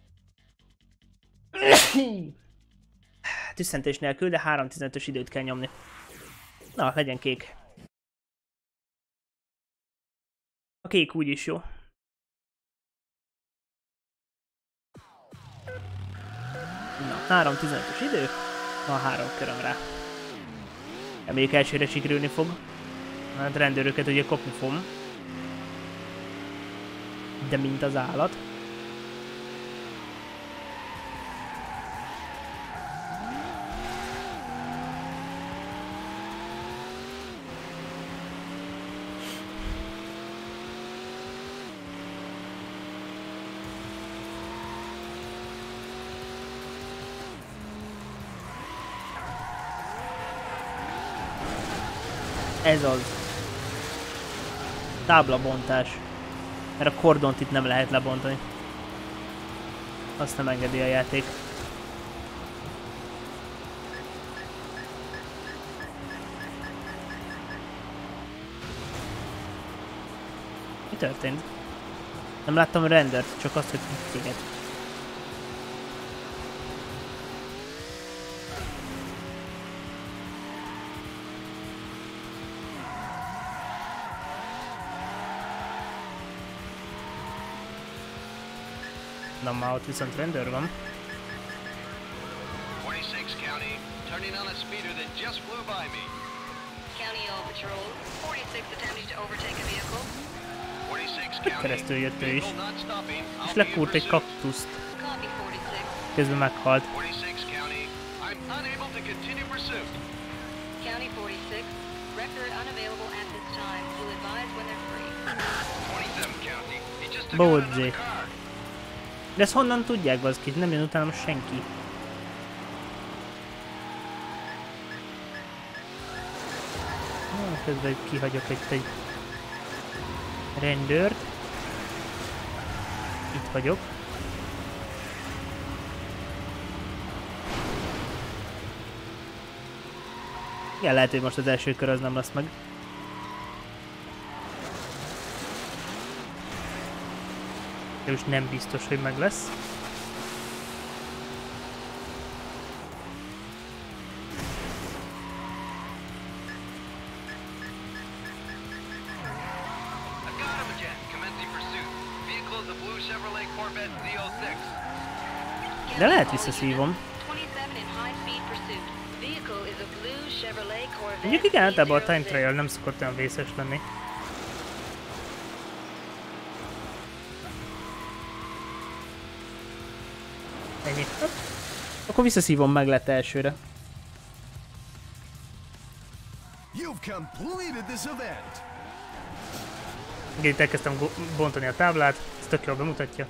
Tüsszentés nélkül, de 3.15-ös időt kell nyomni. Na, legyen kék. A kék úgyis jó. Na, 3.15-ös idő. Van 3 köröm rá. Reméljük elsőre sikerülni fog. Hát rendőröket ugye kopni fogom. De mint az állat. Ez az. Táblabontás. Mert a kordont itt nem lehet lebontani. Azt nem engedi a játék. Mi történt? Nem láttam a rendert, csak azt, hogy téged. Na, már ott viszont rendőr van. 26 County, turning on a speeder that just flew by me. County All Patrol, 46 attempting to overtake a vehicle. 46 County, Keresztül jött ő is. vehicle not stopping. És I'll be in lekúrt egy pursuit. kaktuszt. Copy 46. Közben meghalt. 46 County, I'm unable to continue pursuit. County 46, record unavailable at this time. Will advise when they're free. 27 County, he just took out Bodzé. another car. De ezt honnan tudják, baszki? Nem jön utána senki. Közben kihagyok egy rendőrt. Itt vagyok. Igen, lehet, hogy most az első kör az nem lesz meg. De most nem biztos, hogy meg lesz. I got him again. Commencing pursuit. Vehicle is a blue Chevrolet Corvette Z06. De lehet visszaszívom. 27 in high-speed pursuit. Vehicle is a blue Chevrolet Corvette. Mondjuk igen, általában a time Z06. trial nem szokott olyan vészes lenni. Ennyi. Hopp. Akkor visszaszívom, meg lett elsőre. You've completed this event. Igen, itt elkezdtem bontani a táblát, ez tök jól bemutatja.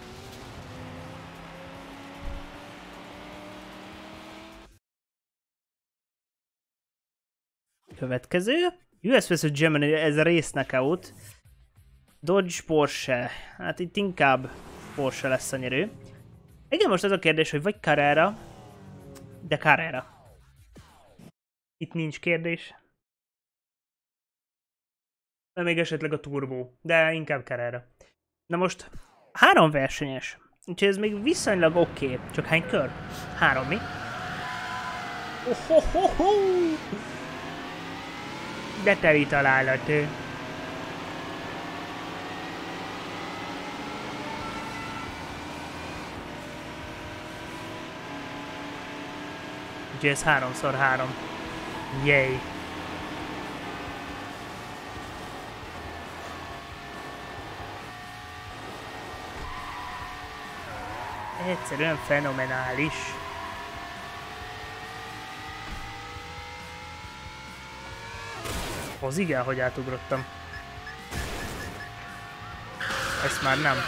Következő. US vs. Germany, ez a race knockout. Dodge, Porsche. Hát itt inkább Porsche lesz a nyerő. Igen, most az a kérdés, hogy vagy Carrera, de Carrera. Itt nincs kérdés. De még esetleg a Turbo, de inkább Carrera. Na most 3 versenyes, úgyhogy ez még viszonylag oké. Csak hány kör? 3, mi? Ohohoho! De teli találat ő. Úgyhogy ez 3x3. Yay! Egyszerűen fenomenális. Az igen, hogy átugrottam. Ezt már nem.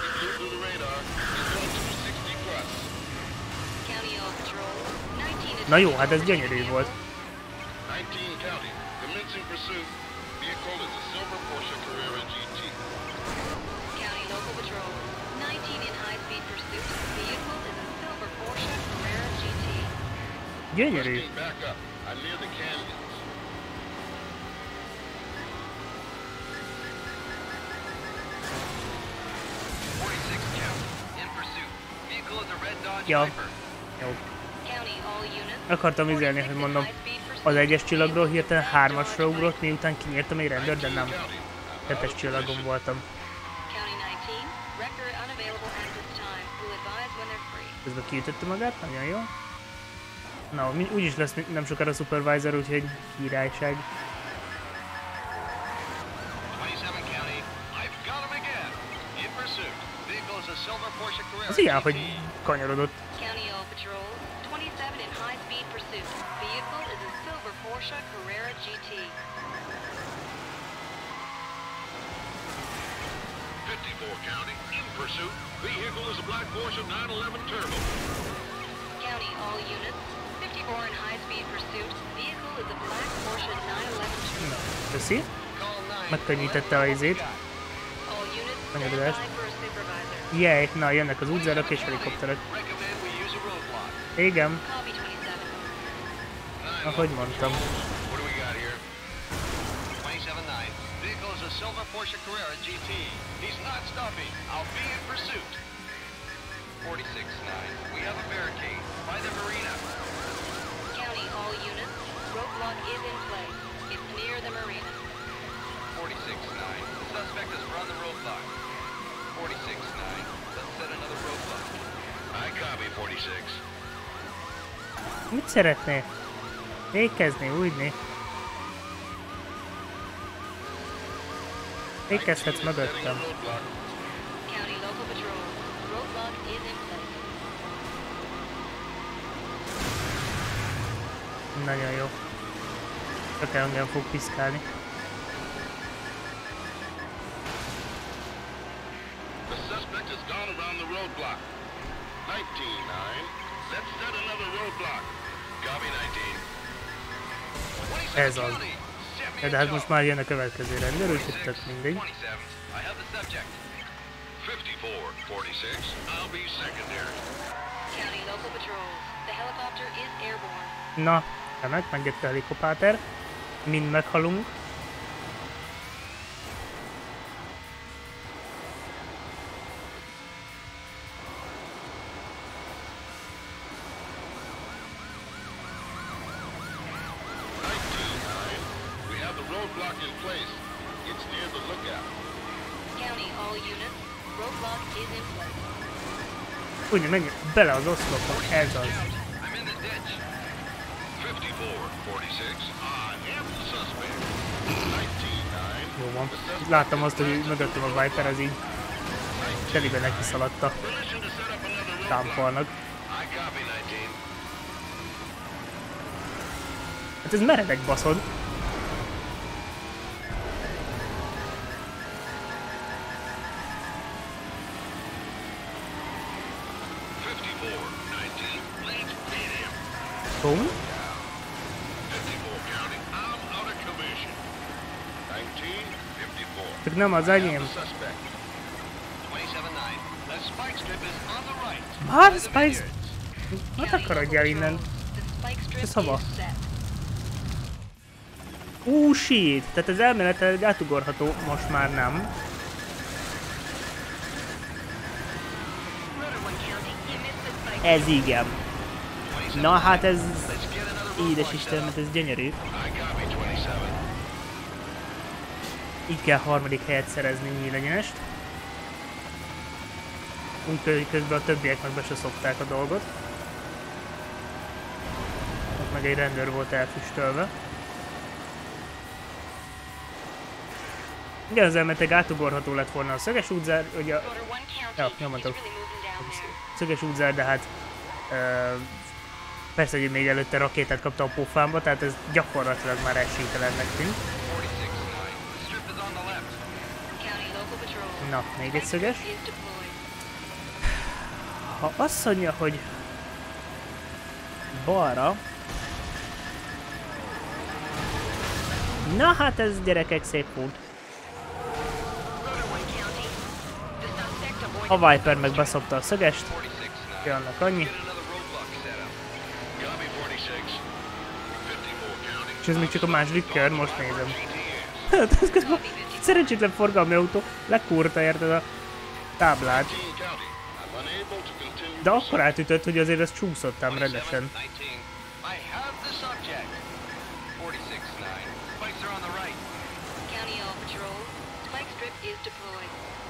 County All Patrol, 19 Na jó, hát ez gyönyörű volt. 19 County, commencing pursuit. Vehicle is a silver Porsche Carrera GT. County Local Patrol, 19 in high-speed pursuit. Vehicle is a silver Porsche Carrera GT. Gyönyörű. Came back up. I'm near the canyons. Ja. Jó. Akartam üzelni, hogy mondom, az 1-es csillagról hirtelen 3-asra ugrott, miután kinyírtam egy rendőrt, de nem. 2-es csillagon voltam. Közben kiütötte magát, nagyon jó. Na, úgyis lesz nem sokára a supervisor, úgyhogy királyság. Az ilyen, hogy kanyarodott. County, in pursuit. Vehicle is a black Porsche 911 Turbo. County, all units. 54 in high-speed pursuit. Vehicle is a black Porsche 911 Turbo. Köszi. Megkönnyítette a izét. All units, Kanyarodást. stand by for a supervisor. Jej, na jönnek az útzárok és helikopterek. Recommend we use a roadblock. Igen, Copy 27. ahogy mondtam. What do we got here? 27-9. Vehicle is a silver Porsche Carrera GT. He's not stopping. I'll be in pursuit. 46-9. We have a barricade by the marina. County, all units. Roadblock is in place. It's near the marina. 46-9. The suspect is on the roadblock. 46-9. Let's set another roadblock. I copy, 46. Mit szeretnél? Fékezni, úgyni? Fékezhetsz mögöttem. County local patrol. Roadblock is in place. Nagyon jó. Csak engem fog piszkálni. The suspect has gone around the roadblock. 19-9. Let's set another roadblock. Copy 19. Ez az. Ja, de hát most már jön a következő rendőr, úgyhogy tök mindegy. 27. I have the subject. 54-46. I'll be secondary. County local patrol. The helicopter is airborne. Na, remek, megjött a helikopter. Mind meghalunk. We have the roadblock in place. It's near the lookout. County, all units. Roadblock is in place. Úgy, menj bele az oszlopba, ez az. I'm in the ditch. 54-46. I am the suspect. 19-9. Jó van. Láttam azt, hogy mögöttem a Viper, ez így telibe neki szaladta Permission to set up another roadblock. támpolnak. I copy 19. Hát ez meredek baszod. Bum. 54 County. I'm out of commission. 19-54. Csak nem az enyém. Suspect. 27-9. The spike strip is on the right. Már Spice... Hát akarodjál innen. The spike strip Ez hava. is set. Shit! Tehát ez elméletileg átugorható, most már nem. Rotor 1 County, you missed the spike. Ez igen. Na hát ez... Édes Istenem, ez gyönyörű. I copy 27. Így kell harmadik helyet szerezni nyílegyenest. Úgy közben a többiek meg be se szokták a dolgot. Ott meg egy rendőr volt elfüstölve. Igen, az elméletileg átugorható lett volna a szöges útzár, ugye... Rotor 1 County, Ja, he's nem mondtam. really moving down there. Szöges útzár, de hát... persze, hogy még előtte rakétát kapta a pofámba, tehát ez gyakorlatilag már esélytelennek tűnt. 46-9. The strip is on the left. County local patrol. Na, még egy szöges. Is deployed. Ha azt mondja, hogy balra... Na hát ez gyerekek szép út. Rotor 1 County. The suspect avoided. A Viper meg beszopta a szögest. 46-9. Jönnek annyi. Get another roadblock set up. Copy 46. 54 County. És ez még csak a második kör, most nézem. Hát ez közben szerencsétlen forgalmi autó lekúrta érted a táblát. 19 County. I'm Unable to continue. De akkor átütött, hogy azért ez csúszott ám rendesen. 19. I have the subject. 46-9. Spikes are on the right. County All Patrol. Spike strip is deployed.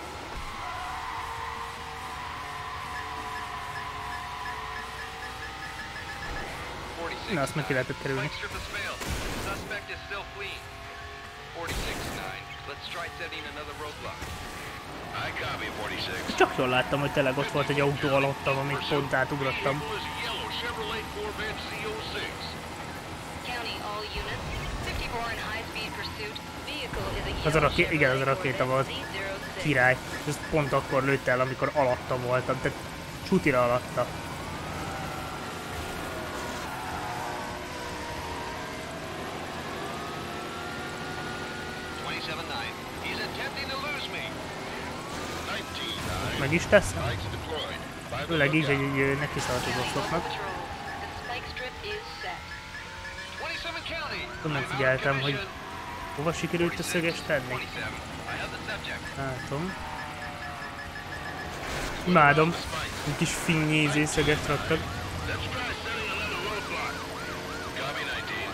Na, azt meg ki lehetett kerülni. Spike strip has failed. Suspect is still fleeing. 46-9. Let's try setting another roadblock. I copy 46. Csak jól láttam, hogy tényleg ott volt egy autó alattam, amit pont átugrottam. Vehicle is a yellow Chevrolet Corvette Z06. County all units. 54 in high-speed pursuit. Vehicle is a Az a yellow igen, az a Chevrolet rakéta volt. Corvette Z06. Király. És pont akkor lőtt el, amikor alatta voltam, tehát csutira alatta. He's attempting to lose me. 19-9. Meg is teszem. Spikes deployed. By the Főleg így, lookout. hogy neki szállt az oszlopnak. The spike strip is set. 27 County. Nem figyeltem, hogy hova sikerült a szögest tenni. 27. I have the subject. Látom. Imádom. Egy kis finnyézé szöget raktak. Let's try setting another roadblock. Copy 19.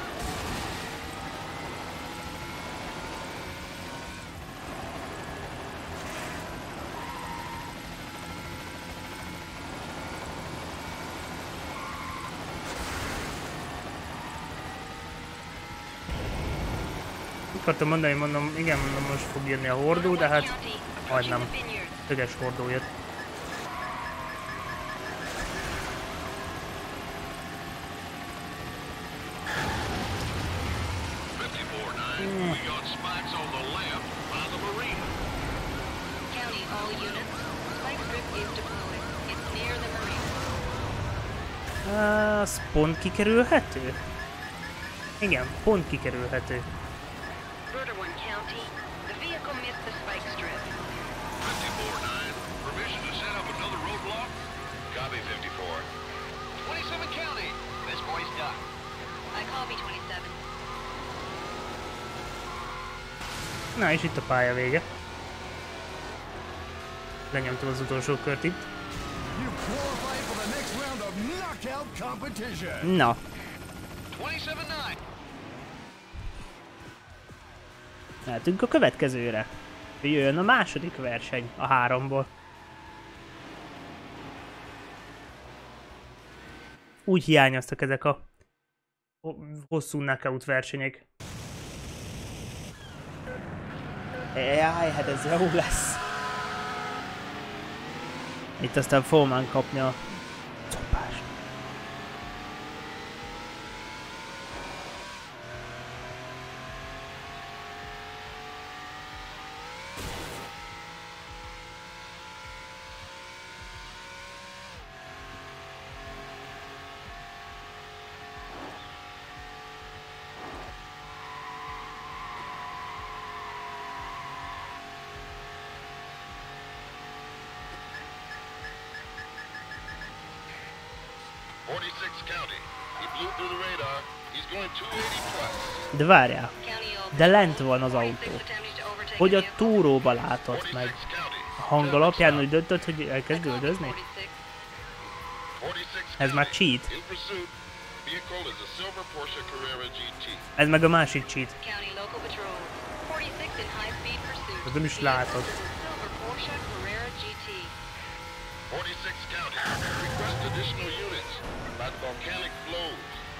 Akartam mondani, mondom, igen, mondom, most fog jönni a hordó, de hát County, majdnem. approaching the vineyard. Szöges hordó jött. We got spikes on the left by the marina. County all units. Spike strip is deployed. It's near the marina. Az pont kikerülhető? Igen, pont kikerülhető. Berta 1 County. The vehicle missed the spike strip. 54-9. Permission to set up another roadblock? Copy 54. 27 County. This boy's done. I copy 27. Na és itt a pálya vége. Lenyomtam az utolsó kört itt. You qualify for the next round of knockout competition. Na, 27-9. mehetünk a következőre. Jöjjön a második verseny a 3-ból. Úgy hiányoztak ezek a hosszú knockout versenyek. Jaj, hát ez jó lesz. Itt aztán fogom kapni a szopást. County. He blew through the radar. He's going 280 plus. De várjál, County all de lent van az autó. 46 attempting to overtake Hogy the a vehicle. túróba látott meg. 46 County. A hang alapján úgy döntött, hogy elkezd üldözni? 46 Ez már County. cheat. In pursuit. Vehicle is a silver Porsche Carrera GT. Ez meg a másik cheat. County local patrol. 46 in high speed pursuit. Az nem is látod. Vehicle is a silver Porsche Carrera GT. 46 County. Request additional units by the volcanic flows.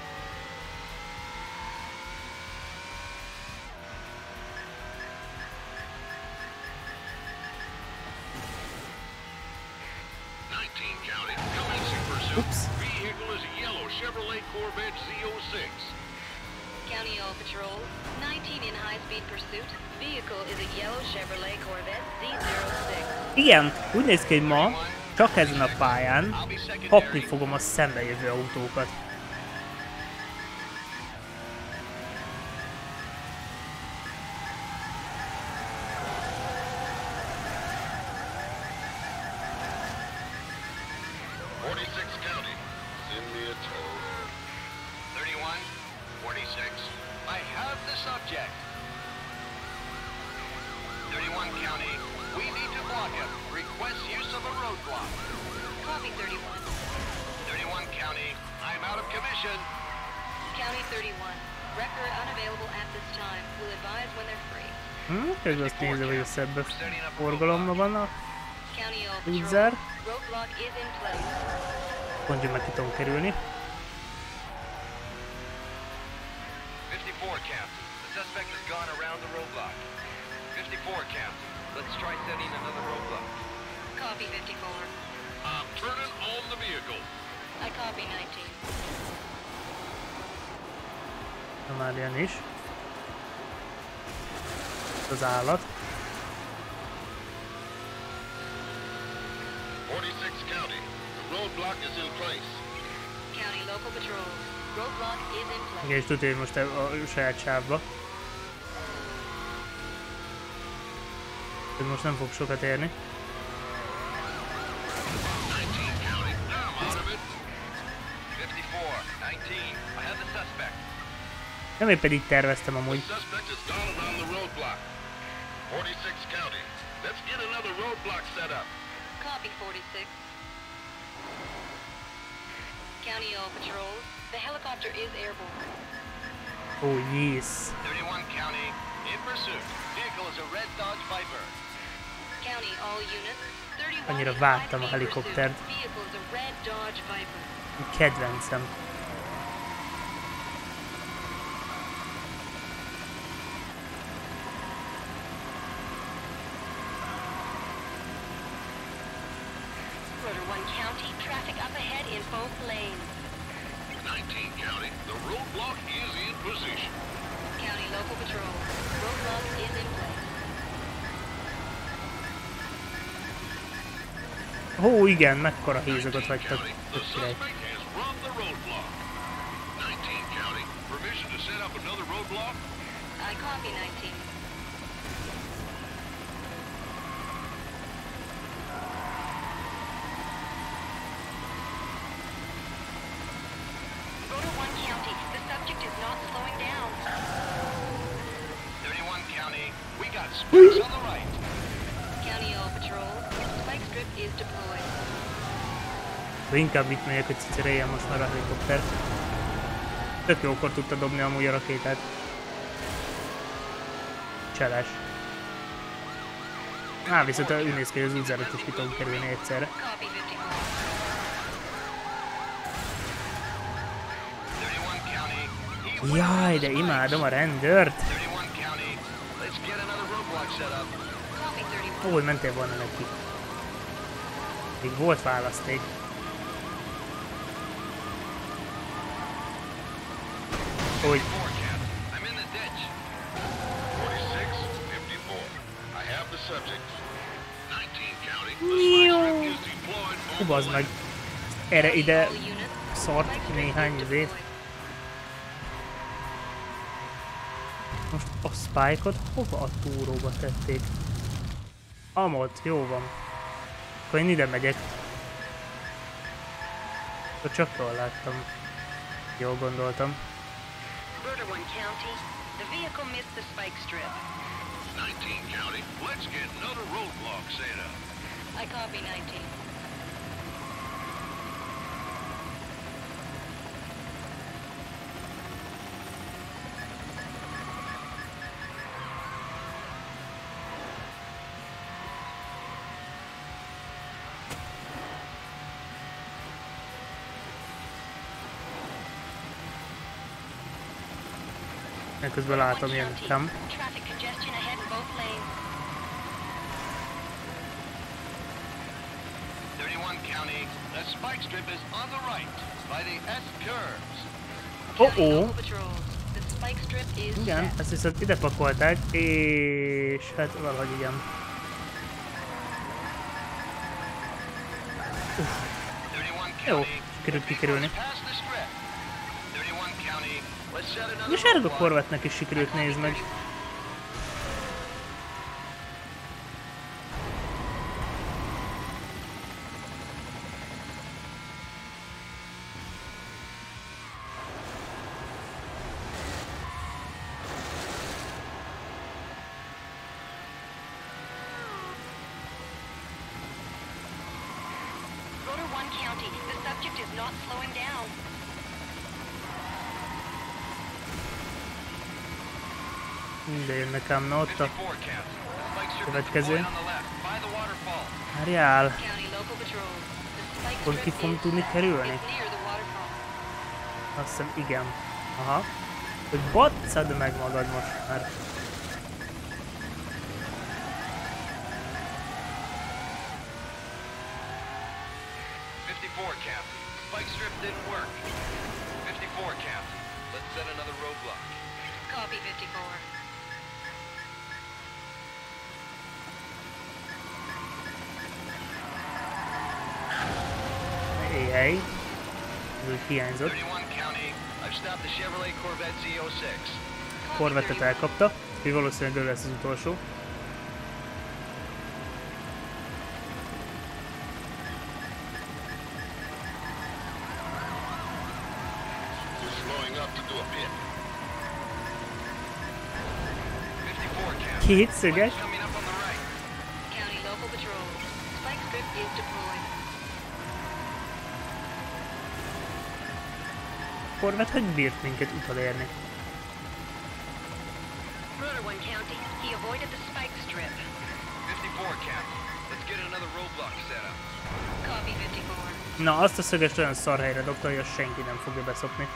County, commencing pursuit. Oops. Vehicle is a yellow Chevrolet Corvette Z06. County all patrol. 19 in high speed pursuit. Vehicle is a yellow Chevrolet Corvette Z06. Igen, úgy néz ki, hogy ma csak ezen a pályán kapni fogom a szembejövő autókat. County, send me a tow. 31, 46. I have the subject. 31 County, we need to block him. requests use of a roadblock. Copy 31. 31 County, I'm out of commission. County 31. Wrecker unavailable at this time. Will advise when they're free. Ez azt nézze, hogy össze ebbe forgalomban vannak. County All Vízzel. Patrol. Roadblock is in place. Mondjuk meg ki tudom kerülni. 54 Captain, the suspect has gone around the roadblock. 54 Captain, let's try setting another roadblock. Copy 54. I'm turning on the vehicle. I copy 19. Na már jön is. Az állat. 46 County, the roadblock is in place. County Local Patrol. Roadblock is in place. Igen, és tudja, hogy most a saját sávba. Ez most nem fog sokat érni. 19 County, I'm out of it. 54, 19, I have the suspect. Nem éppen így terveztem amúgy. The suspect has gone around the roadblock. 46 County, let's get another roadblock set up. Copy 46. County All Patrol. The helicopter is airborne. Oh, yes. 31 County, in pursuit. Vehicle is a red Dodge Viper. County All Units. 31 Annyira is vártam a high-speed helikoptert. pursuit. Vehicle is a red Dodge Viper. Kedvencem. Rotor 1 County. Traffic up ahead in both lanes. 19 County, the roadblock is in position. County Local Patrol. Roadblock is in place. Ó, igen, mekkora hézagot hagytak. County, the Tök király. suspect has run the roadblock. 19 County, permission to set up another roadblock? I copy 19. Rotor 1 County. The subject is not slowing down. 31 County, we got spikes on the right. County All Patrol. Spike strip is deployed. Inkább itt megyek, hogy cicereljem most már a helikopter. Tök jókor tudta dobni amúgy a rakétát. Cseles. Viszont úgy néz ki, hogy az útzárat is ki tudom kerülni egyszerre. Copy 54. 31 County, Jaj, de imádom a rendőrt! 31 County, let's get another roadblock set up. Copy 31. Hogy mentél volna neki? Még volt választék. Hogy 4 Captain, I'm in the ditch. 46, 54, I have the subject. 19 County, the spike strip is deployed. hú, bazd meg. Erre ide All units. szart Spike strip néhány is izét. deployed. Most a spike-ot hova a túróba tették? Amott, jó van. Akkor én ide megyek. Akkor csak jól láttam. Jól gondoltam. Rotor 1 County. The vehicle missed the spike strip. 19 County, let's get another roadblock set up. I copy 19. Közben látom, jön nekem. Traffic congestion ahead in both lanes. 31 County, the spike strip is on the right, by the S curves. County Oh-oh. Local Patrol. The spike strip is Igen, set. ezt viszont ide pakolták, és hát valahogy igen. 31 Jó, County, sikerült kikerülni. past the strip. 31 County, let's set another És erre a roadblock. Corvette-nek is sikerült, nézd meg. County, the subject is not slowing down. De jönnek ám, na ott a 54 Captain. The spike strip is következő. deployed on the left, by the waterfall. Várjál, County local patrol. The spike akkor ki strip fogom is tudni kerülni? near the waterfall. Azt hiszem igen. Aha. Hogy baccad meg magad most már. 54 Captain. Spike strip didn't work. 54 Captain. Let's set another roadblock. Copy 54. Éjjjj. Ez hiányzott. 31 County. I've stopped the Chevrolet Corvette Z06. Corvettet elkapta, hogy valószínűleg ő lesz az utolsó. Slowing up to do a bit. 54 Captain. Két szöges. Coming up on the right. County local patrol. Spike strip is deployed. Corvette hogy bírt minket utolérni? Murder one county. He avoided the spike strip. 54 Captain. Let's get another roadblock set up. Copy 54. Na, azt a szögest olyan szar helyre dobta, hogy azt senki nem fogja beszopni.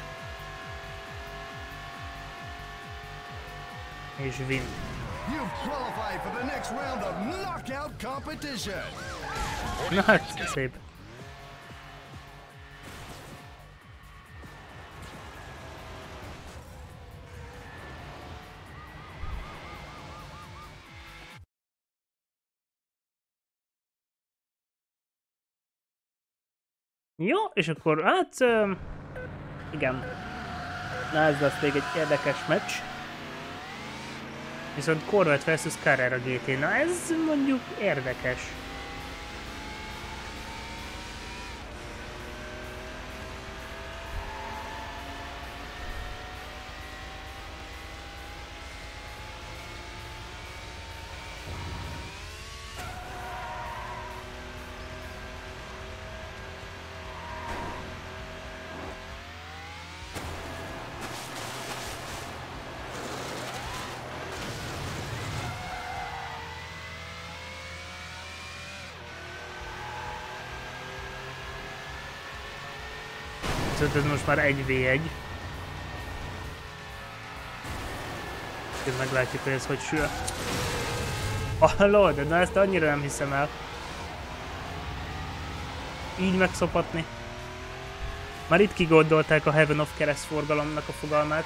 És win. You've qualified for the next round of knockout competition. Na hát, szép. Jó, és akkor hát... igen. Na ez lesz még egy érdekes meccs. Viszont Corvette vs. Carrera GT, na ez mondjuk érdekes. Viszont ez most már 1v1. És meglátjuk, hogy ez hogy sül. Halló, de na ezt annyira nem hiszem el. Így megszopatni. Már itt kigondolták a Heaven of keresztforgalomnak a fogalmát.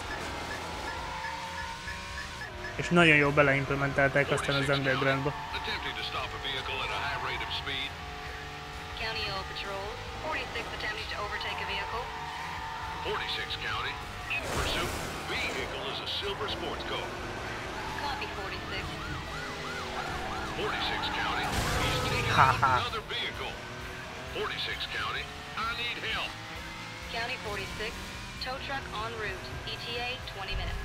És nagyon jól beleimplementálták aztán az Undergroundba. Attempting to stop a vehicle at a high rate of speed. County all patrol. 46 attempting to overtake a vehicle. 46 County. In pursuit. Vehicle is a silver sports car. Copy 46. 46 County. He's taking Ha out ha. another vehicle. 46 County. I need help. County 46. Tow truck en route. ETA 20 minutes.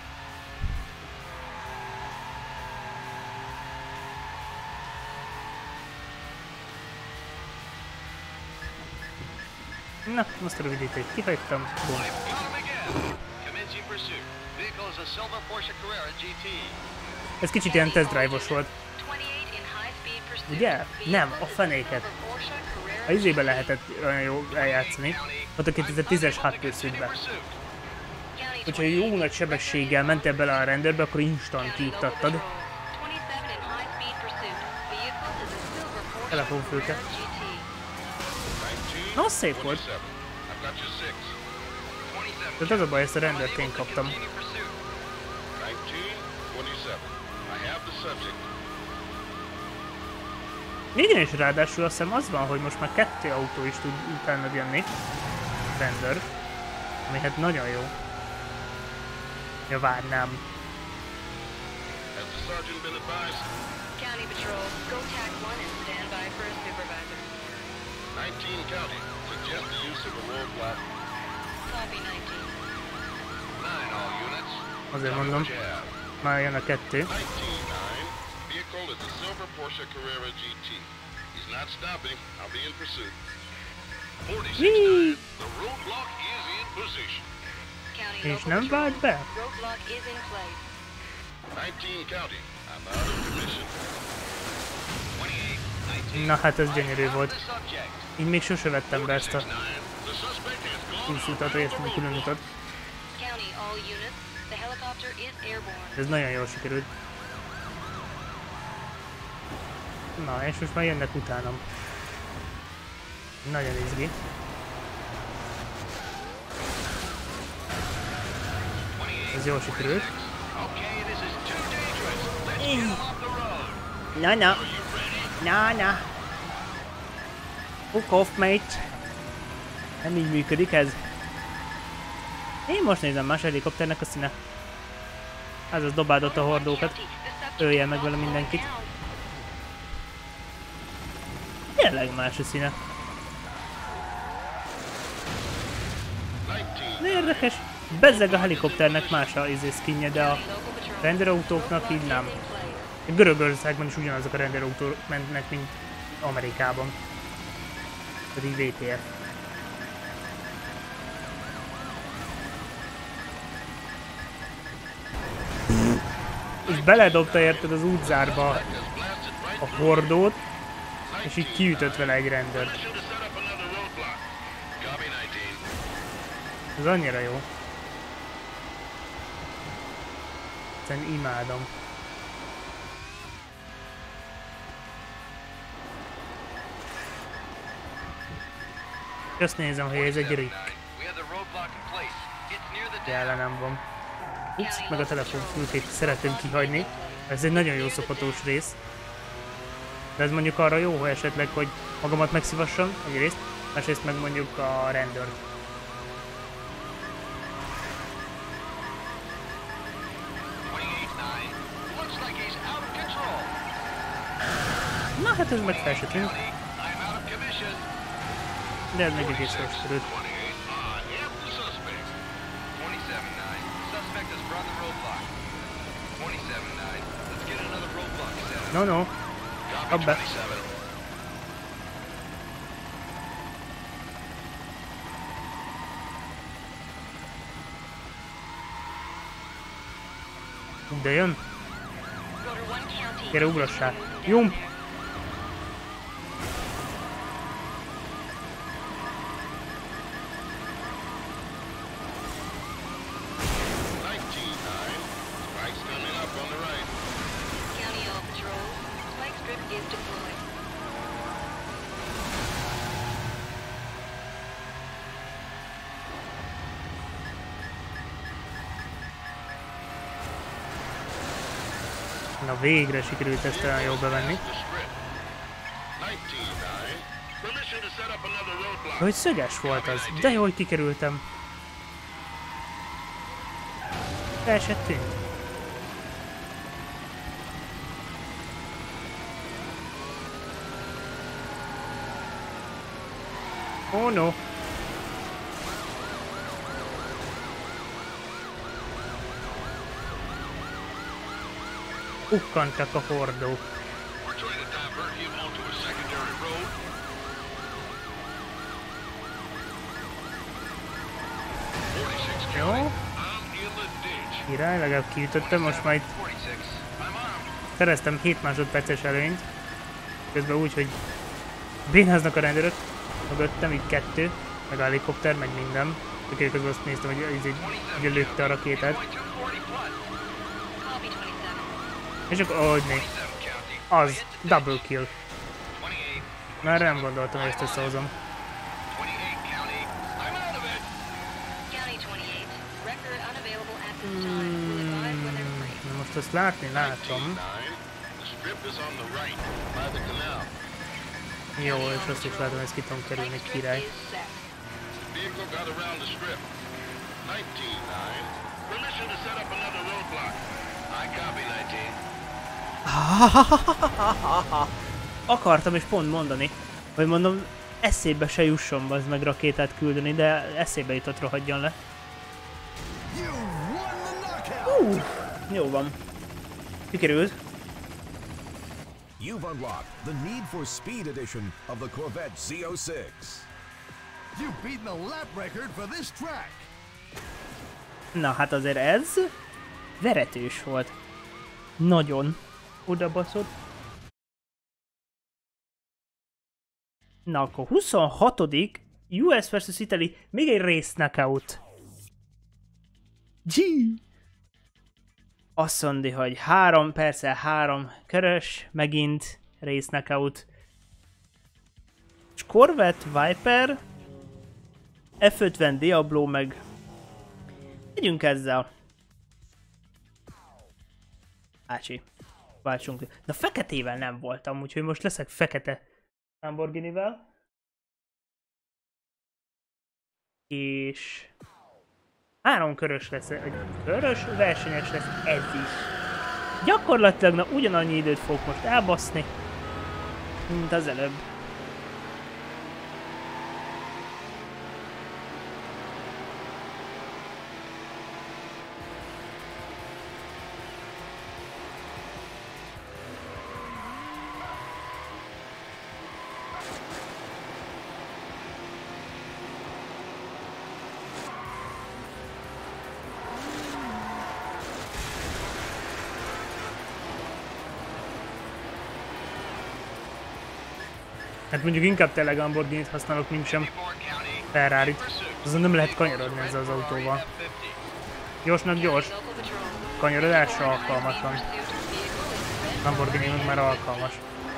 Na, most a rövidítést kihagytam. Bum. I've got him again. Commencing pursuit. Vehicle is a silver Porsche Carrera GT. Ez kicsit ilyen test drive-os volt. 28 in high speed pursuit. Ugye? Nem, a fenéket. Porsche Carrera A izébe lehetett olyan jó eljátszani. Ott a 2010-es Hot Pursuit-be. Hogyha jó nagy sebességgel mentél bele a renderbe, akkor instant kiiktattad. Telefonfülke. Na, az szép volt. 27. I've got you 6. 27. De az a baj, ezt a rendert én kaptam. 19, 27. I have the subject. Igen, és ráadásul azt hiszem az van, hogy most már 2 autó is tud utána jönni. Render. Ami hát nagyon jó. Ja, várnám. Has the sergeant been advised? County Patrol, go TAC 1 and stand by for a supervisor. 19 County. Suggest the use of a roadblock. Copy 19. 9 all units. Azért Tell me mondom. what you have. Már jön a 2. 19-9. Vehicle is a silver Porsche Carrera GT. He's not stopping. I'll be in pursuit. Hí! The roadblock is in position. County És local nem vált patrol, be? roadblock is in place. 19 county. I'm out of commission. 28, 19. Na hát ez I gyönyörű have volt. the subject. Így még sose vettem be ezt a 46-9. The suspect has gone úszutat, vagy ezt a külön utat. County, all units. The helicopter is airborne. Ez nagyon jól sikerült. Na, és most már jönnek utánam. Nagyon izgi. Ez jól sikerült. Okay, this is too dangerous. Let's get him off the road. Na, na. Na, na. Fuck off, mate. Nem így működik ez. Én most nézem más helikopternek a színe. Ez az dobálott a hordókat. Öljen meg vele mindenkit. Tényleg más a színe. 19. De érdekes. Bezzeg a helikopternek más a skinje, de a renderautóknak így nem. Görögországban is ugyanazok a renderautók mennek, mint Amerikában. Pedig VTF. És beledobta érted az útzárba a hordót, és így kiütött vele egy rendőrt. Permission to set up another roadblock. Copy 19. Ez annyira jó. Egyszerűen imádom. Azt nézem, hogy ez egy rik. We have the roadblock in place. It's near the Ellenem van. Ups, meg a telefonfülkét szeretném kihagyni. Ez egy nagyon jó szopatós rész. De ez mondjuk arra jó, hogy esetleg, hogy magamat megszívassam, egyrészt, másrészt meg mondjuk a rendőrt. Looks like he's out of control. Na hát ez meg fel se tűnt, I'm out of commission. de ez még egész jól sikerült. 28. I am the suspect. 27-9. Suspect has brought the roadblock. 27-9. Let's get another roadblock set up. No, no. Copy Kap be. 27. De jön. Rotor 1 County. Gyere, ugrassál. Jump! 19-9. Spike's coming up on the right. County all patrols. Spike strip is deployed. Na végre sikerült ezt olyan jól bevenni. The strip. 19-9. Permission to set up another roadblock. Hogy szöges volt az, de jó, hogy kikerültem. El se tűnt. Oh no. Ukkantak a hordók. We're trying to divert him onto a secondary road. Jó, I'm in the ditch. király, legalább kiütöttem, most majd 46. I'm armed. szereztem 7 másodperces előnyt. Közben úgy, hogy bénáznak a rendőrök, mögöttem, így 2, meg a helikopter, meg minden. Közben azt néztem, hogy lőtte a rakétát. 240 plus. Copy 27. És akkor, ahogy még, 7 County. az, double kill. 28. Már nem gondoltam, hogy ezt összehozom. 28 County. I'm out of it. County 28. Record unavailable at this time. Will advise when they're free. Na most azt látni látom. 19-9. The strip is on the right, by the canal. Jó, és azt is látom, hogy ezt ki tudom kerülni, Spike strip király. is set. Vehicle got around the strip. 19-9. Permission to set up another roadblock. I copy 19. Akartam is pont mondani, hogy mondom, eszébe se jusson bazd meg rakétát küldeni, de eszébe jutott, rohadjon le. You won the knockout! Jó van. Sikerült. You've unlocked the Need for Speed edition of the Corvette Z06. You've beaten the lap record for this track. Na hát azért ez veretős volt. Nagyon odabaszott. Na akkor 26. US vs. Italy, még egy race knockout. Gee! Azt mondja, hogy 3 perccel 3 körös, megint race knockout. Corvette, Viper, F50 Diablo, meg megyünk ezzel. Ácsi, váltsunk. De feketével nem voltam, úgyhogy most leszek fekete Lamborghinivel. És 3 körös lesz, egy körös versenyes lesz ez is. Gyakorlatilag na, ugyanannyi időt fogok most elbaszni, mint az előbb. Hát mondjuk inkább tényleg Lamborghinit használok, mint sem Ferrarit. Azon nem lehet kanyarodni ezzel az autóval. Gyorsnak gyors. Kanyarodásra alkalmatlan. Lamborghini már alkalmas.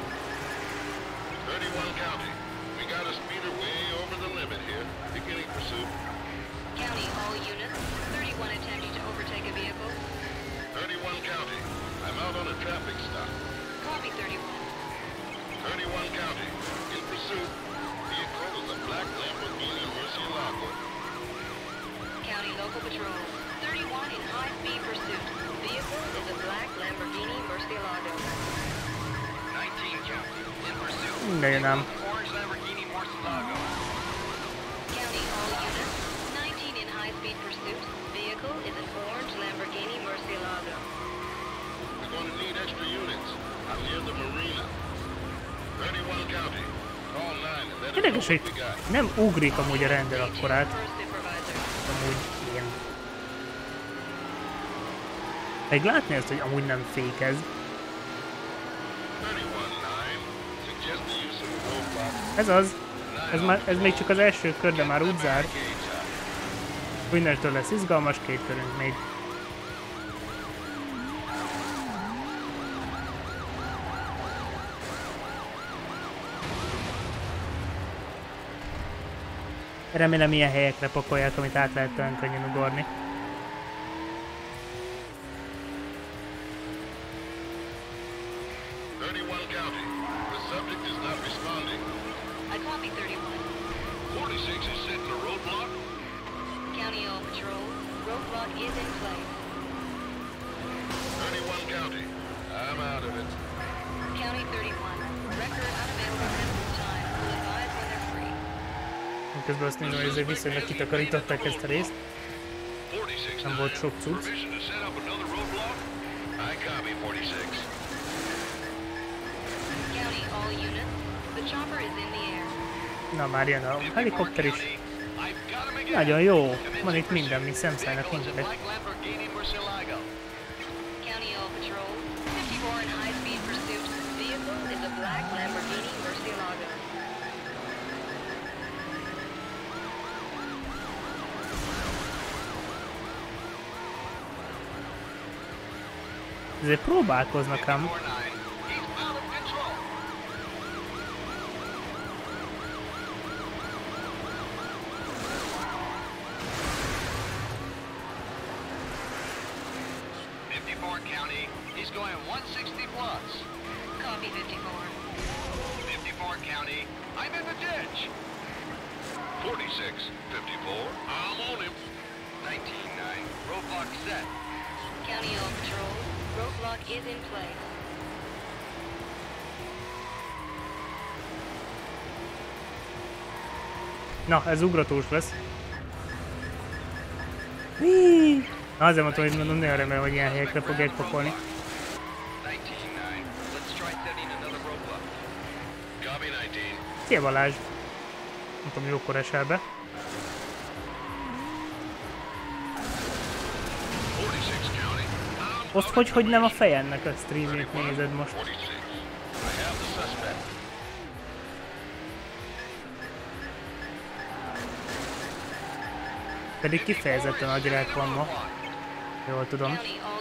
De nem. Érdekes, hogy nem ugrik amúgy a rendőr akkorát. Amúgy ilyen. Meg látni ezt, hogy amúgy nem fékez. Ez az. Ez még csak az első kör, de már úgy zár. Innentől lesz izgalmas, 2 körünk még. Remélem ilyen helyekre pakolják, amit át lehet olyan könnyen ugorni. Közben azt nézem, hogy ezért viszonylag kitakarították ezt a részt. Nem volt sok cucc. Na már jön a helikopter is. Nagyon jó. Van itt minden, mi szemszállnak mindenek. Ezért próbálkoznak ám. Na, ez ugratós lesz. Na, azért mondtam, hogy mondom, nagyon remélem, hogy ilyen helyekre fogják pakolni. Szia Balázs! Nem tudom, jókor esel be. Azt hogy nem a fejennek a streamét nézed most. Pedig kifejezetten nagy rák van ma. Jól tudom.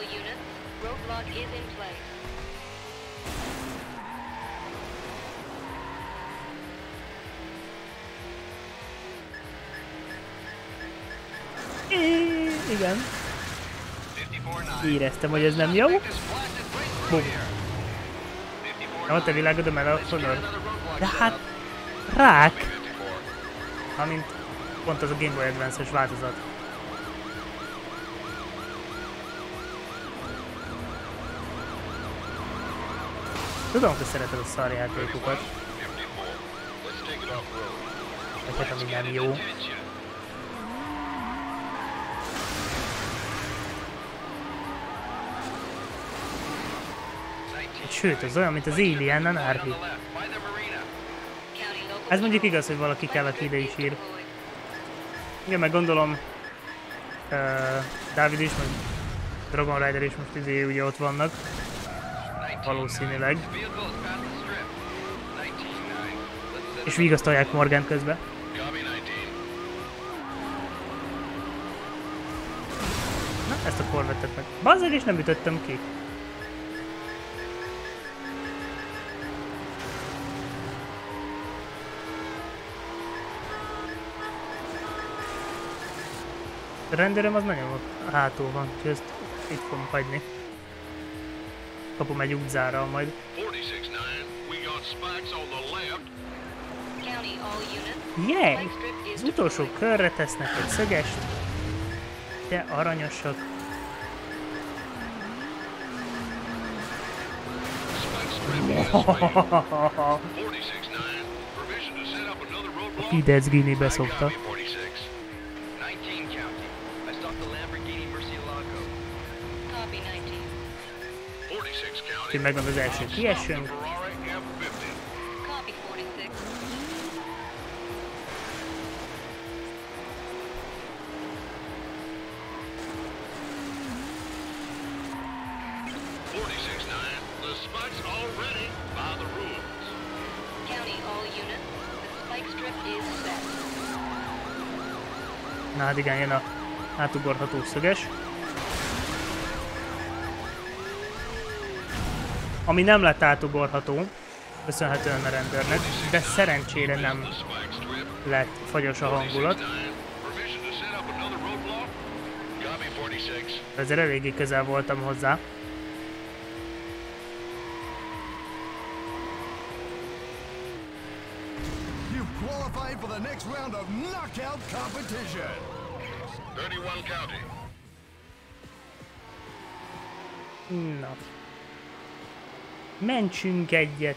Igen. Éreztem, hogy ez nem jó. Bum. Nem a te világodom el a Honor. De hát... rák! Amint pont az a Game Boy Advance-es változat. Tudom, hogy szereted a szarjátékokat. Vagy hát ami nem jó. Sőt, az olyan, mint az Alien Anarchy. Ez mondjuk igaz, hogy valaki kell, aki ide is ír. Igen, meg gondolom Dávid is, meg Dragon Rider is most izé ugye ott vannak. Valószínűleg. És vigasztalják Morgan közben. Na, ezt a korvettet meg. Bazzeg, és nem ütöttem ki. A renderem az nagyon hátul van, úgyhogy ezt itt fogom hagyni. Kapom egy utcára majd. Jaj! Az utolsó körre tesznek egy szögest. De aranyosak. A Fidesz Gini beszokta. Úgyhogy megvan az első kiesünk. Na hát igen, jön a átugorható szöges. Ami nem lett átugorható, köszönhetően a rendernek, de szerencsére nem lett fagyos a hangulat. Ezért eléggé közel voltam hozzá. For the next round of knockout competition. 31 county. Na. Mentsünk egyet.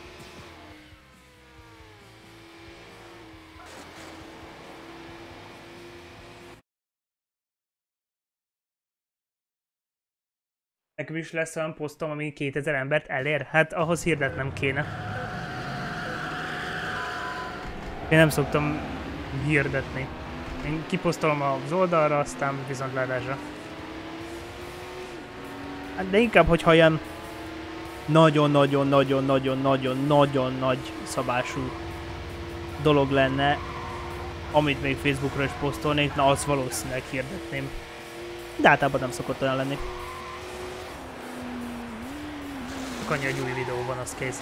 Nekem is lesz olyan posztom, ami 2000 embert elér. Hát ahhoz hirdetnem kéne. Én nem szoktam hirdetni. Én kiposztolom az oldalra, aztán viszontlátásra. De inkább, hogyha ilyen nagyon-nagyon-nagyon-nagyon-nagyon nagy szabású dolog lenne, amit még Facebookra is posztolnék, na azt valószínűleg hirdetném. De általában nem szokott olyan lenni. Csak annyi, egy új videó van, az kész.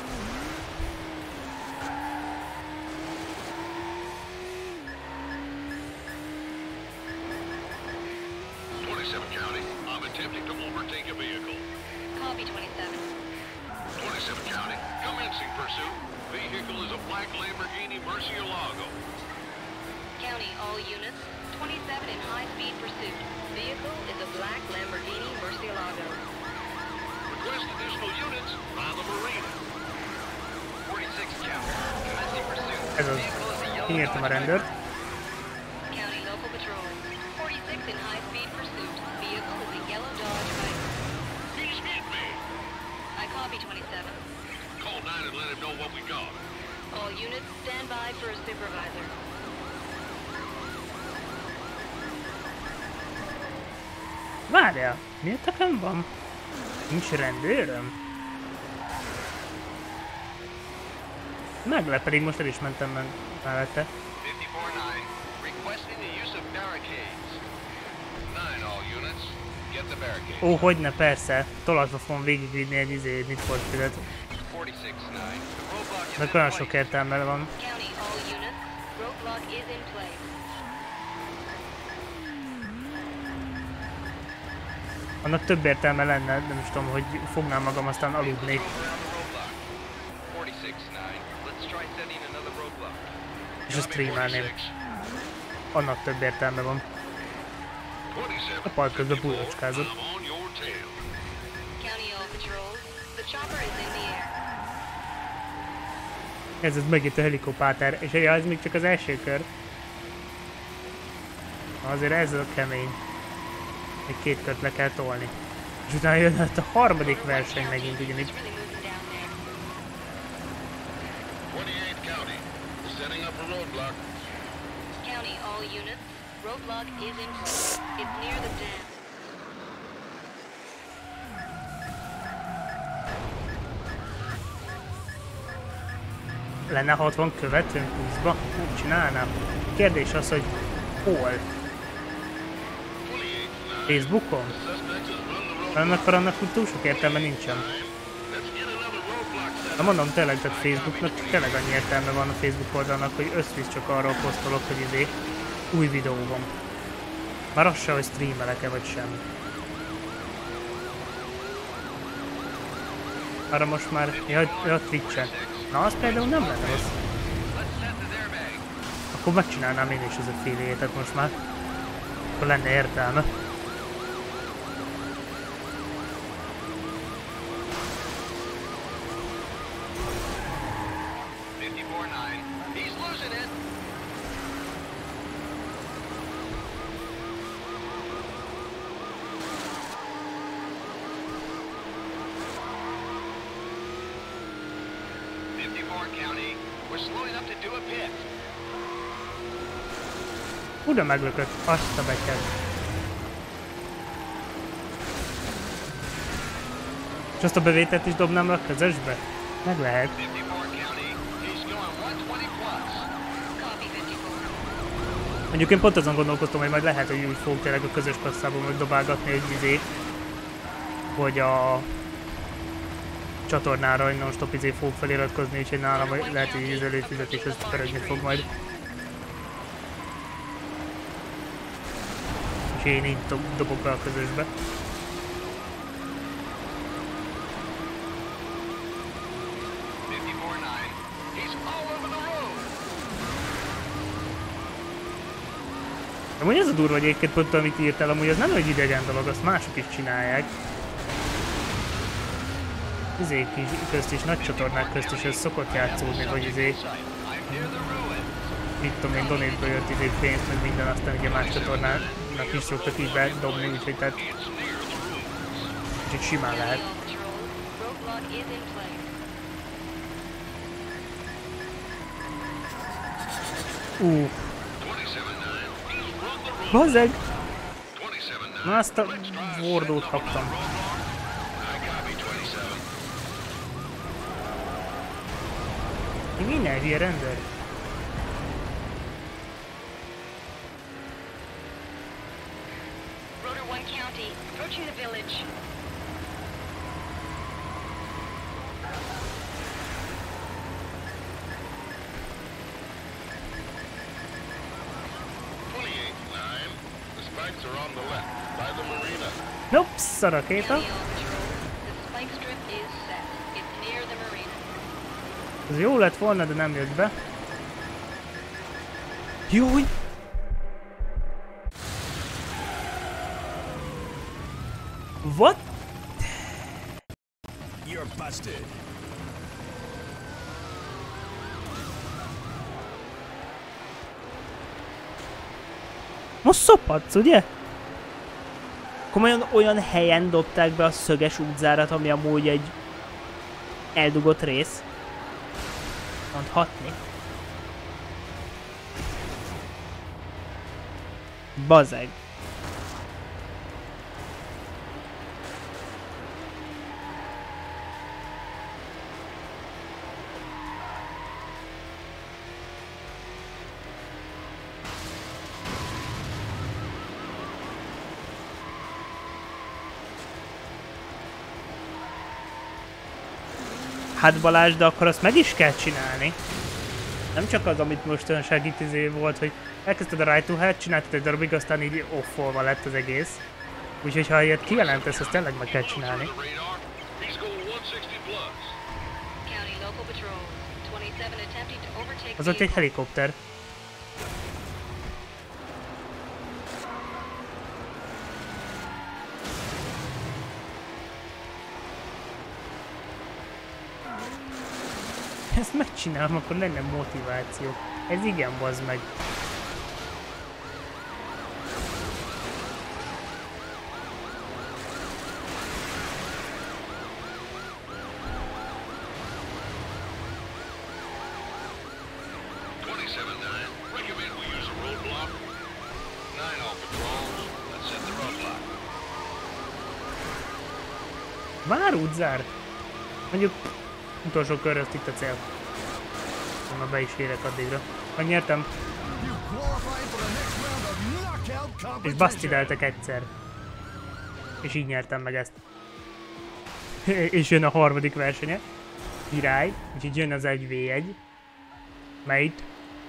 Ez az. Kinyírtam a rendőrt. All units stand by for a supervisor. Várjál, miért nekem van? Nincs rendőröm? Meglep, pedig most el is mentem mellette. 54-9, requesting the use of barricades. 9 all units, get the barricades. Ó, hogyne, persze. Tolatva fogom végigvinni egy Need for Speed-et. 46-9, the roadblock is De in olyan place. sok értelme van. County, all units. Roadblock is in place. Annak több értelme lenne, nem is tudom, hogy fognám magam, aztán aludnék. Around the roadblock. 46-9, let's try setting another roadblock. És azt streamelném. Annak több értelme van. A park közben bujócskázott. County, all patrols. The chopper is in the air. Ez megint a helikopter, és ja, ez még csak az első kör. Azért ez a kemény. Még 2 kört le kell tolni. És utána jön a harmadik verseny megint ugyanígy. It's really moving down there. 28 County, setting up a roadblock. County, all units. Roadblock is in place. It's near the dam. Lenne 60 követőnk 20-ba? Úgy csinálnám. Kérdés az, hogy hol? Facebookon? Annak úgy túl sok értelme nincsen. Na mondom tényleg, tehát Facebooknak tényleg annyi értelme van a Facebook oldalnak, hogy összvisz csak arról posztolok, hogy új videó van. Már az se, hogy streamelek-e vagy sem. Arra most már, ja Twitch-en. Na az például nem lenne rossz. Akkor megcsinálnám én is az affiliate-et most már. Akkor lenne értelme. Oda meglökött, azt a betyed. És azt a bevételt is dobnám le a közösbe? Meg lehet. Mondjuk én pont azon gondolkoztam, hogy majd lehet, hogy úgy fogok tényleg a közös kasszában majd dobálgatni egy vizét, hogy a csatornára egy non-stop fogok feliratkozni, úgyhogy nálam lehet, hogy az előfizetés az pörögni fog majd. És én így dobok be a közösbe. Amúgy ez a durva, hogy egyébként pont amit írtál, amúgy az nem egy idegen dolog, azt mások is csinálják. Izék közt is, nagy csatornák közt is ez szokott játszódni, hogy mit tudom én, donate-ből jött pénzt, meg minden, aztán ugye más csatornának is szoktak így bedobni, úgyhogy tehát úgyhogy simán lehet. Bazzeg! Na azt a Wardót kaptam. Minden hülye rendőr. Rotor 1 County, approaching the village. Nope, szarakéta. County, all patrols. The spike strip is set. It's near the marina. Ez jó lett volna, de nem jött be. Júj! What? You're busted. Most szopadsz, ugye? Komolyan olyan helyen dobták be a szöges útzárat, ami amúgy egy eldugott rész. Mondhatni. Bazeg. Hát Balázs, de akkor azt meg is kell csinálni. Nem csak az, amit mostanság itt volt, hogy elkezdted a Right to Head, csináltad egy darabig, aztán így offolva lett az egész. Úgyhogy ha ilyet kijelentesz, azt tényleg meg kell csinálni. Az ott egy helikopter. Ezt megcsinálom, akkor lenne motiváció. Ez igen, bazd meg. Már úgy zár? Mondjuk utolsó körre azt itt a cél. Már be is érek addigra. Megnyertem. És basztideltek egyszer. És így nyertem meg ezt. És jön a harmadik versenye. Király. Úgyhogy jön az 1v1. Mate.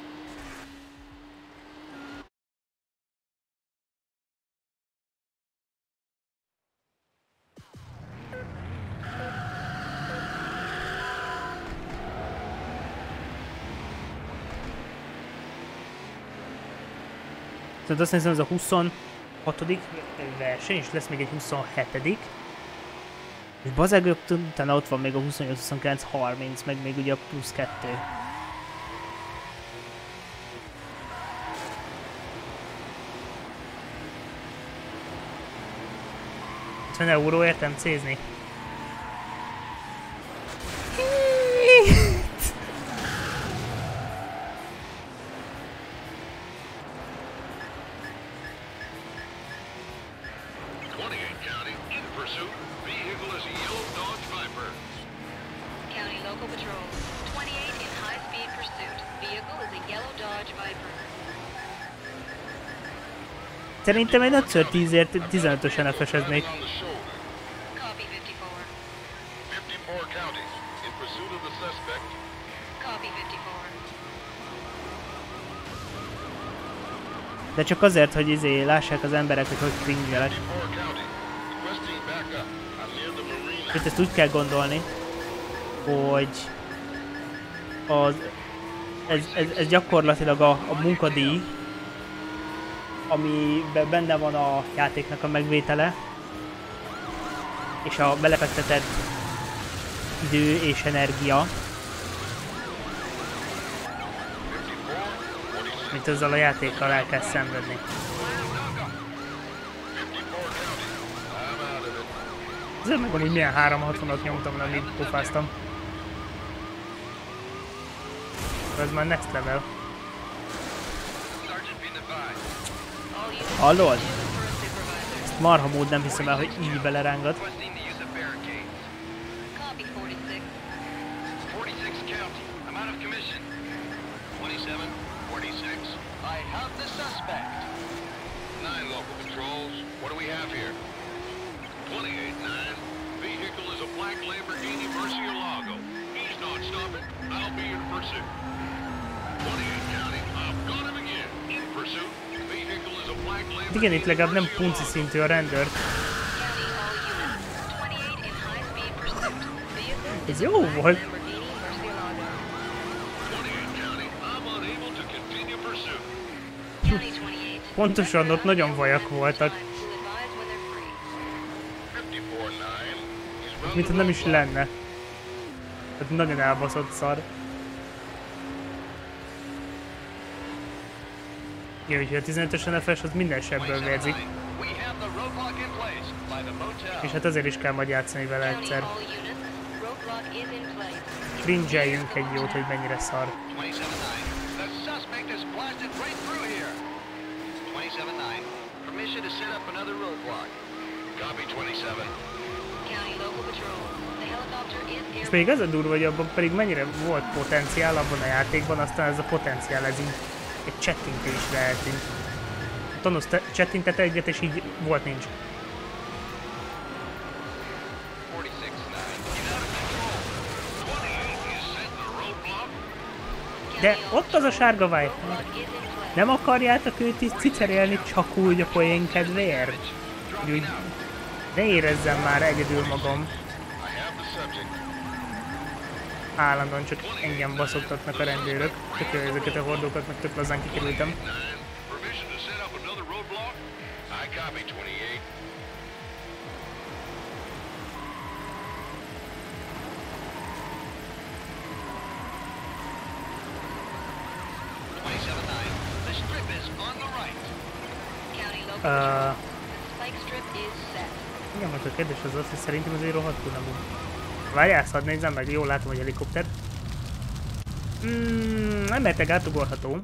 Tehát azt hiszem, ez a 26. verseny, és lesz még egy 27. És bazeg, utána ott van még a 28, 29, 30, meg még ugye a plusz 2. €50 MC-zni. Szerintem egy 5x10-ért 15-ösen efeseznék. De csak azért, hogy lássák az emberek, hogy cringe-elek. Itt ezt úgy kell gondolni, hogy ez gyakorlatilag a munkadíj, amiben benne van a játéknak a megvétele, és a belefektetett idő és energia, mint ezzel a játékkal el kell szenvedni. Azért meg amúgy milyen 360-at nyomtam, amíg pofáztam. Ez már next level. Hallod? Ezt marha mód nem hiszem el, hogy így belerángat. Igen, itt legalább nem punci szintű a rendőr. Ez jó volt. Pontosan ott nagyon vajak voltak. Mintha nem is lenne. Tehát nagyon elbaszott szar. Jó, úgyhogy a 15-ös NFS az minden sebből vérzik. És hát azért is kell majd játszani vele egyszer. Cringe-eljünk egy jót, hogy mennyire szar. És még az a durva, hogy abban pedig mennyire volt potenciál abban a játékban, aztán ez a potenciál ez így egy csettintésre eltűnt. A Thanos csettintette egyet, és így volt nincs. De ott az a sárga Viper. Nem akarjátok őt is cicerélni csak úgy a poén kedvéért? Úgy, ne érezzem már egyedül magam. Állandóan csak engem baszoktatnak a rendőrök. Tök jó, ezeket a hordókat meg tök lazán kikerültem. Igen, most a kérdés az, hogy szerintem azért rohadtul nem úgy. Várjál, hadd nézzem meg, jól látom, hogy helikopter. Nem mertek átugorható.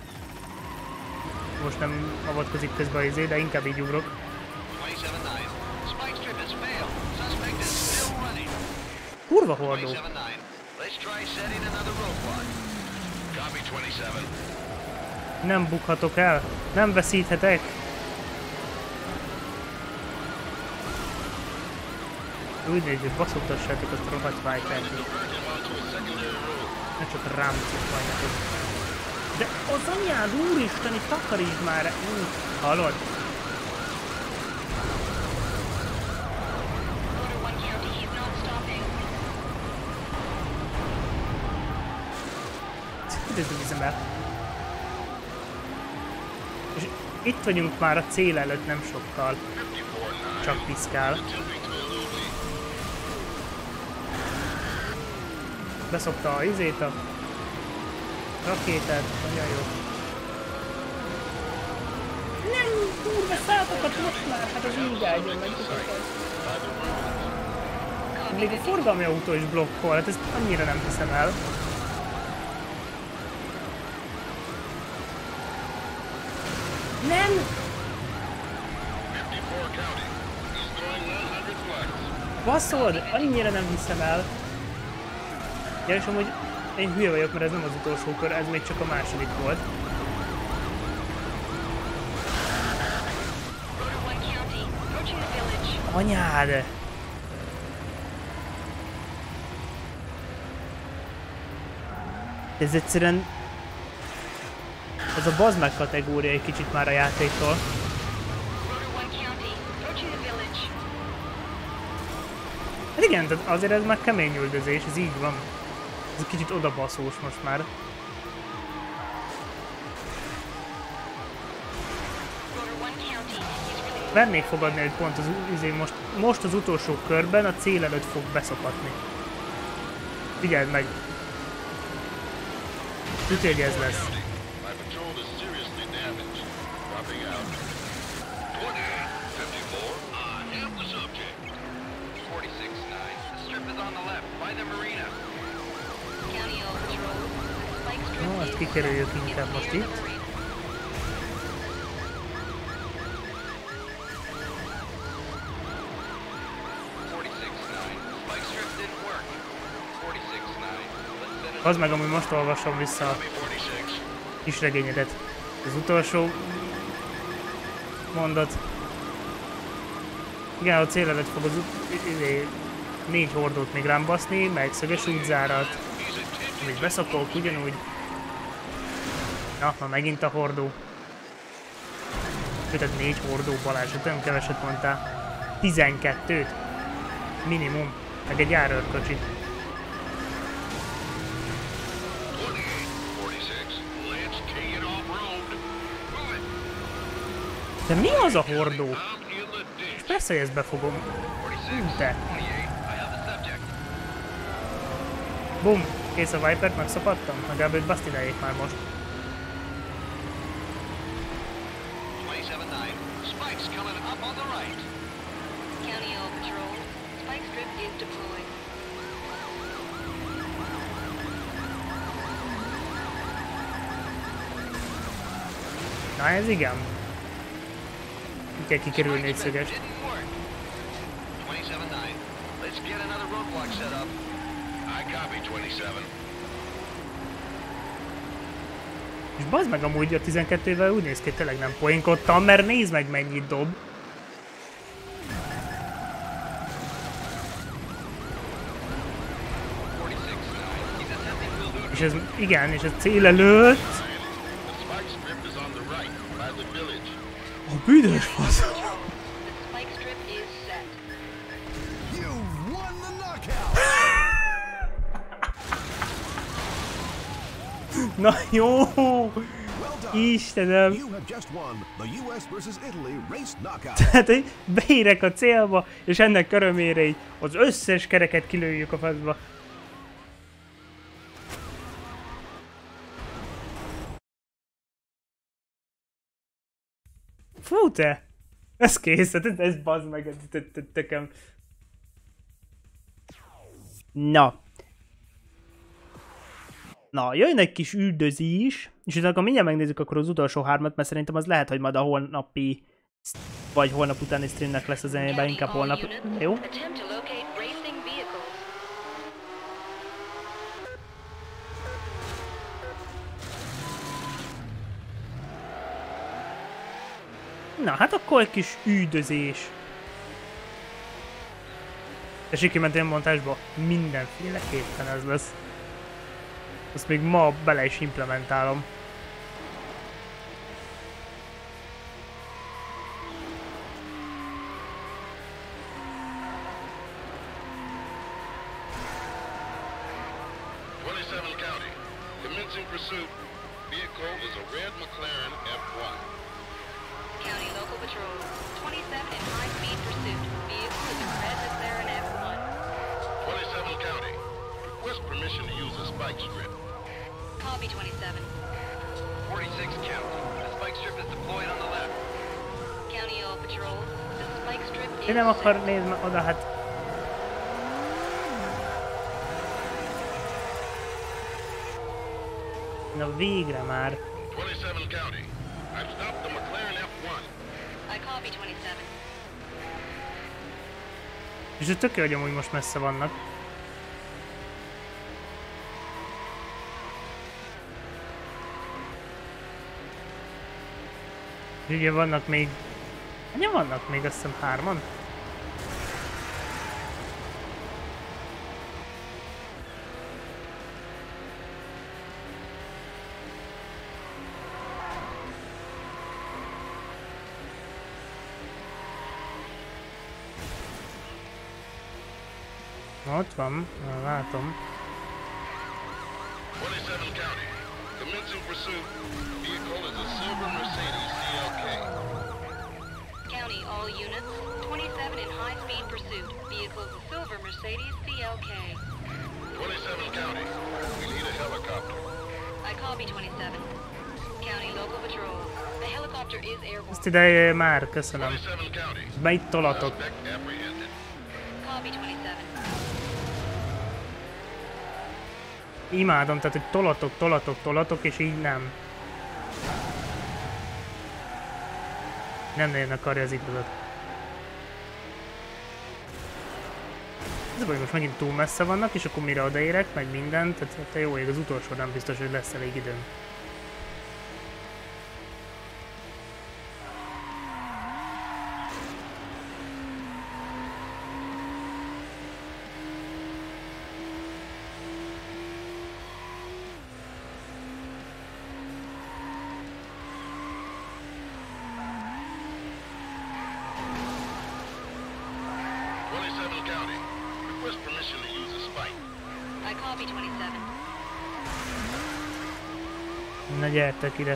Most nem avatkozik közbe az izé, de inkább így ugrok. Kurva hordó! Nem bukhatok el, nem veszíthetek. Úgy néz, hogy baszoktassátok azt a rohadt Vipert. Ne csak rám cipajnatok. De az anyád, úristen, itt takarítsd már! Hallod? Üdvözlöm, hiszem el. És itt vagyunk már a cél előtt nem sokkal. Csak piszkál. Beszopta a izét, a rakétát, nagyon jó. Nem, kurva szálltakat most már, hát az így áldjon meg. Még a forgalmi autó is blokkol, hát ezt annyira nem hiszem el. Nem! Baszod! Annyira nem hiszem el. Ja, és amúgy én hülye vagyok, mert ez nem az utolsó kör, ez még csak a második volt. Anyád! Ez egyszerűen... Ez a bazd meg kategória egy kicsit már a játéktól. Hát igen, azért ez már kemény üldözés, ez így van. Ez egy kicsit odabaszós most már. Vennék fogadni, hogy pont most az utolsó körben a cél előtt fog beszopatni. Figyeld meg! Tudja, hogy ez lesz. No, azt kikerüljük inkább most itt. Az meg, amúgy most olvasom vissza a kis regényedet. Az utolsó mondat. Igen, a cél előtt fog az 4 hordót még rám baszni, meg szöges útzárat. Amit beszokolok ugyanúgy. Na, ma megint a hordó. Tehát 4 hordó, Balázs, nagyon keveset mondtál. 12-t. Minimum. Meg egy járőrkocsit. De mi az a hordó? És persze, hogy ezt befogom. Te. Bum! Kész a Vipert, megszapattam? Legalább őt basztidáljék már most. Na ez igen. Így kell kikerülni egy szögest. És bazd meg, amúgy a 12-vel úgy néz ki, hogy tényleg nem poénkodtam, mert nézd meg mennyit dob. És És ez, igen, és a cél előtt... The spike strip is on the right, by the village. A büdös fasz! The spike strip is set. You won the knockout! Na jó! Well done. Istenem! You have just won the US versus Italy race knockout. Tehát, hogy beérek a célba, és ennek örömére így az összes kereket kilőjük a faszba. Fú te! Ez kész, ez bazd meg, tököm. Na. Na, jön egy kis üldözés, és utána akkor mindjárt megnézzük akkor az utolsó hármat, mert szerintem az lehet, hogy majd a holnapi, vagy holnap utáni streamnek lesz az zenében, inkább holnap. Jó? Attempt to locate racing vehicles. Na, hát akkor egy kis üldözés. Tessék kiment én montásba? Mindenféleképpen ez lesz. Azt még ma bele is implementálom. County. Commencing pursuit. Vehicle is a red McLaren F1. County local patrol. 27 in high-speed pursuit. Vehicle is a red McLaren F1. 27 County. Request permission to use a spike strip. Copy 27. 46 County. The spike strip is deployed on the left. County all patrols. The spike strip is Én nem set. akar nézni oda, hát... Na végre már. 27 County. I've stopped the McLaren F1. I copy 27. És ez tök jó, hogy amúgy most messze vannak. Ugye vannak még... Ugye vannak még azt hiszem 3-an? Ott van, látom. 27 County. Commencing pursuit. Vehicle is a silver Mercedes CLK. County all units. 27 in high-speed pursuit. Vehicle is a silver Mercedes CLK. 27 County. We need a helicopter. I copy 27. County local patrol. The helicopter is airborne. Ezt ide már, köszönöm. 27 County. Be itt tolatok. Suspect apprehended. Copy 27. Imádom, tehát hogy tolatok, és így nem. Nem nagyon akarja az igazat. Ez baj, most megint túl messze vannak, és akkor mire odaérek, meg mindent, tehát jó ég, az utolsó nem biztos, hogy lesz elég időm. Na gyertek ide.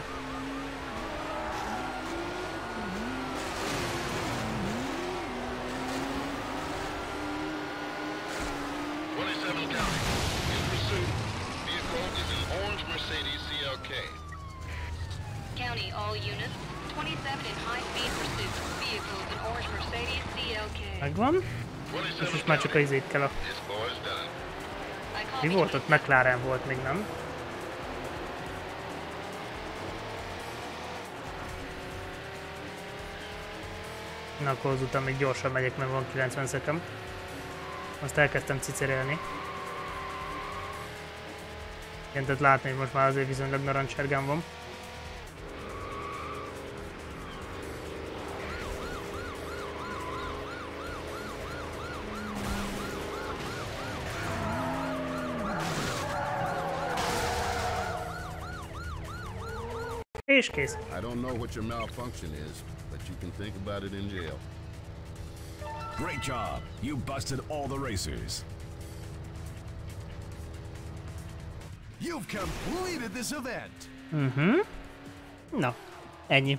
County all units. 27 in high-speed pursuit. Vehicle is an orange Mercedes CLK. Megvan? És most már csak a izét kell a... I Mi copy volt ott? McLaren volt még, nem? Na akkor azután még gyorsan megyek, mert van 90 szekund. Azt elkezdtem cicerelni. Igen, tehát látni, hogy most már azért viszonylag narancssárgán van. És kész. I don't know what your malfunction is, but you can think about it in jail. Great job. You busted all the racers. You've completed this event. Na, ennyi.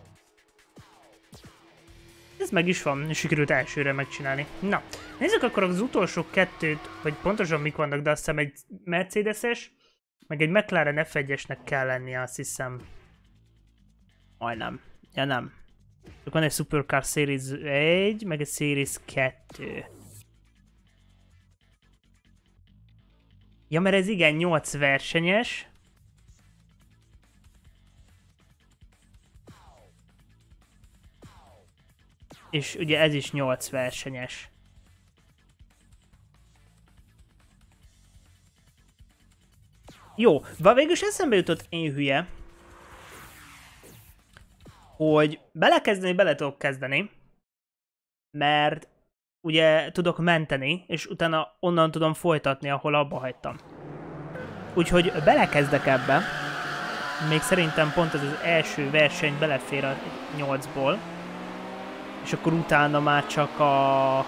Ez meg is van, sikerült elsőre megcsinálni. Na, nézzük akkor az utolsó kettőt, vagy pontosan mik vannak, de azt hiszem egy Mercedes-es, meg egy McLaren F1-esnek kell lennie, azt hiszem. Majdnem. Ja nem. Csak van egy Supercar Series 1, meg egy Series 2. Ja, mert ez igen 8 versenyes. És ugye ez is 8 versenyes. Jó, de végülis eszembe jutott, én hülye, hogy bele tudok kezdeni, mert ugye tudok menteni, és utána onnan tudom folytatni, ahol abba hagytam. Úgyhogy belekezdek ebbe, még szerintem pont ez az első verseny belefér a 8-ból, és akkor utána már csak a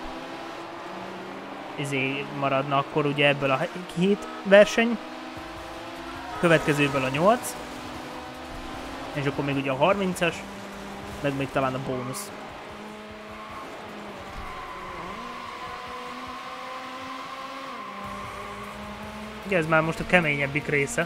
maradna akkor ugye ebből a 7 verseny, következőből a 8, és akkor még ugye a 30-as, meg még talán a bónusz. Ugye ez már most a keményebbik része.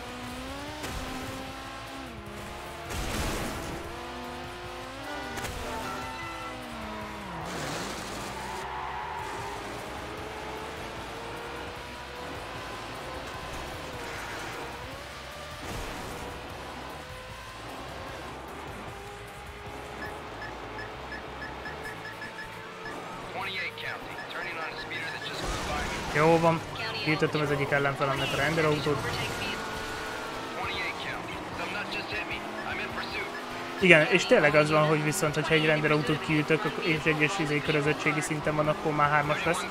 Jó van, kiütöttem az egyik ellenfelemnek a renderautót. Igen, és tényleg az van, hogy viszont, hogyha egy renderautót kiütök, és egyes körözöttségi szinten van, akkor már 3-as lesz.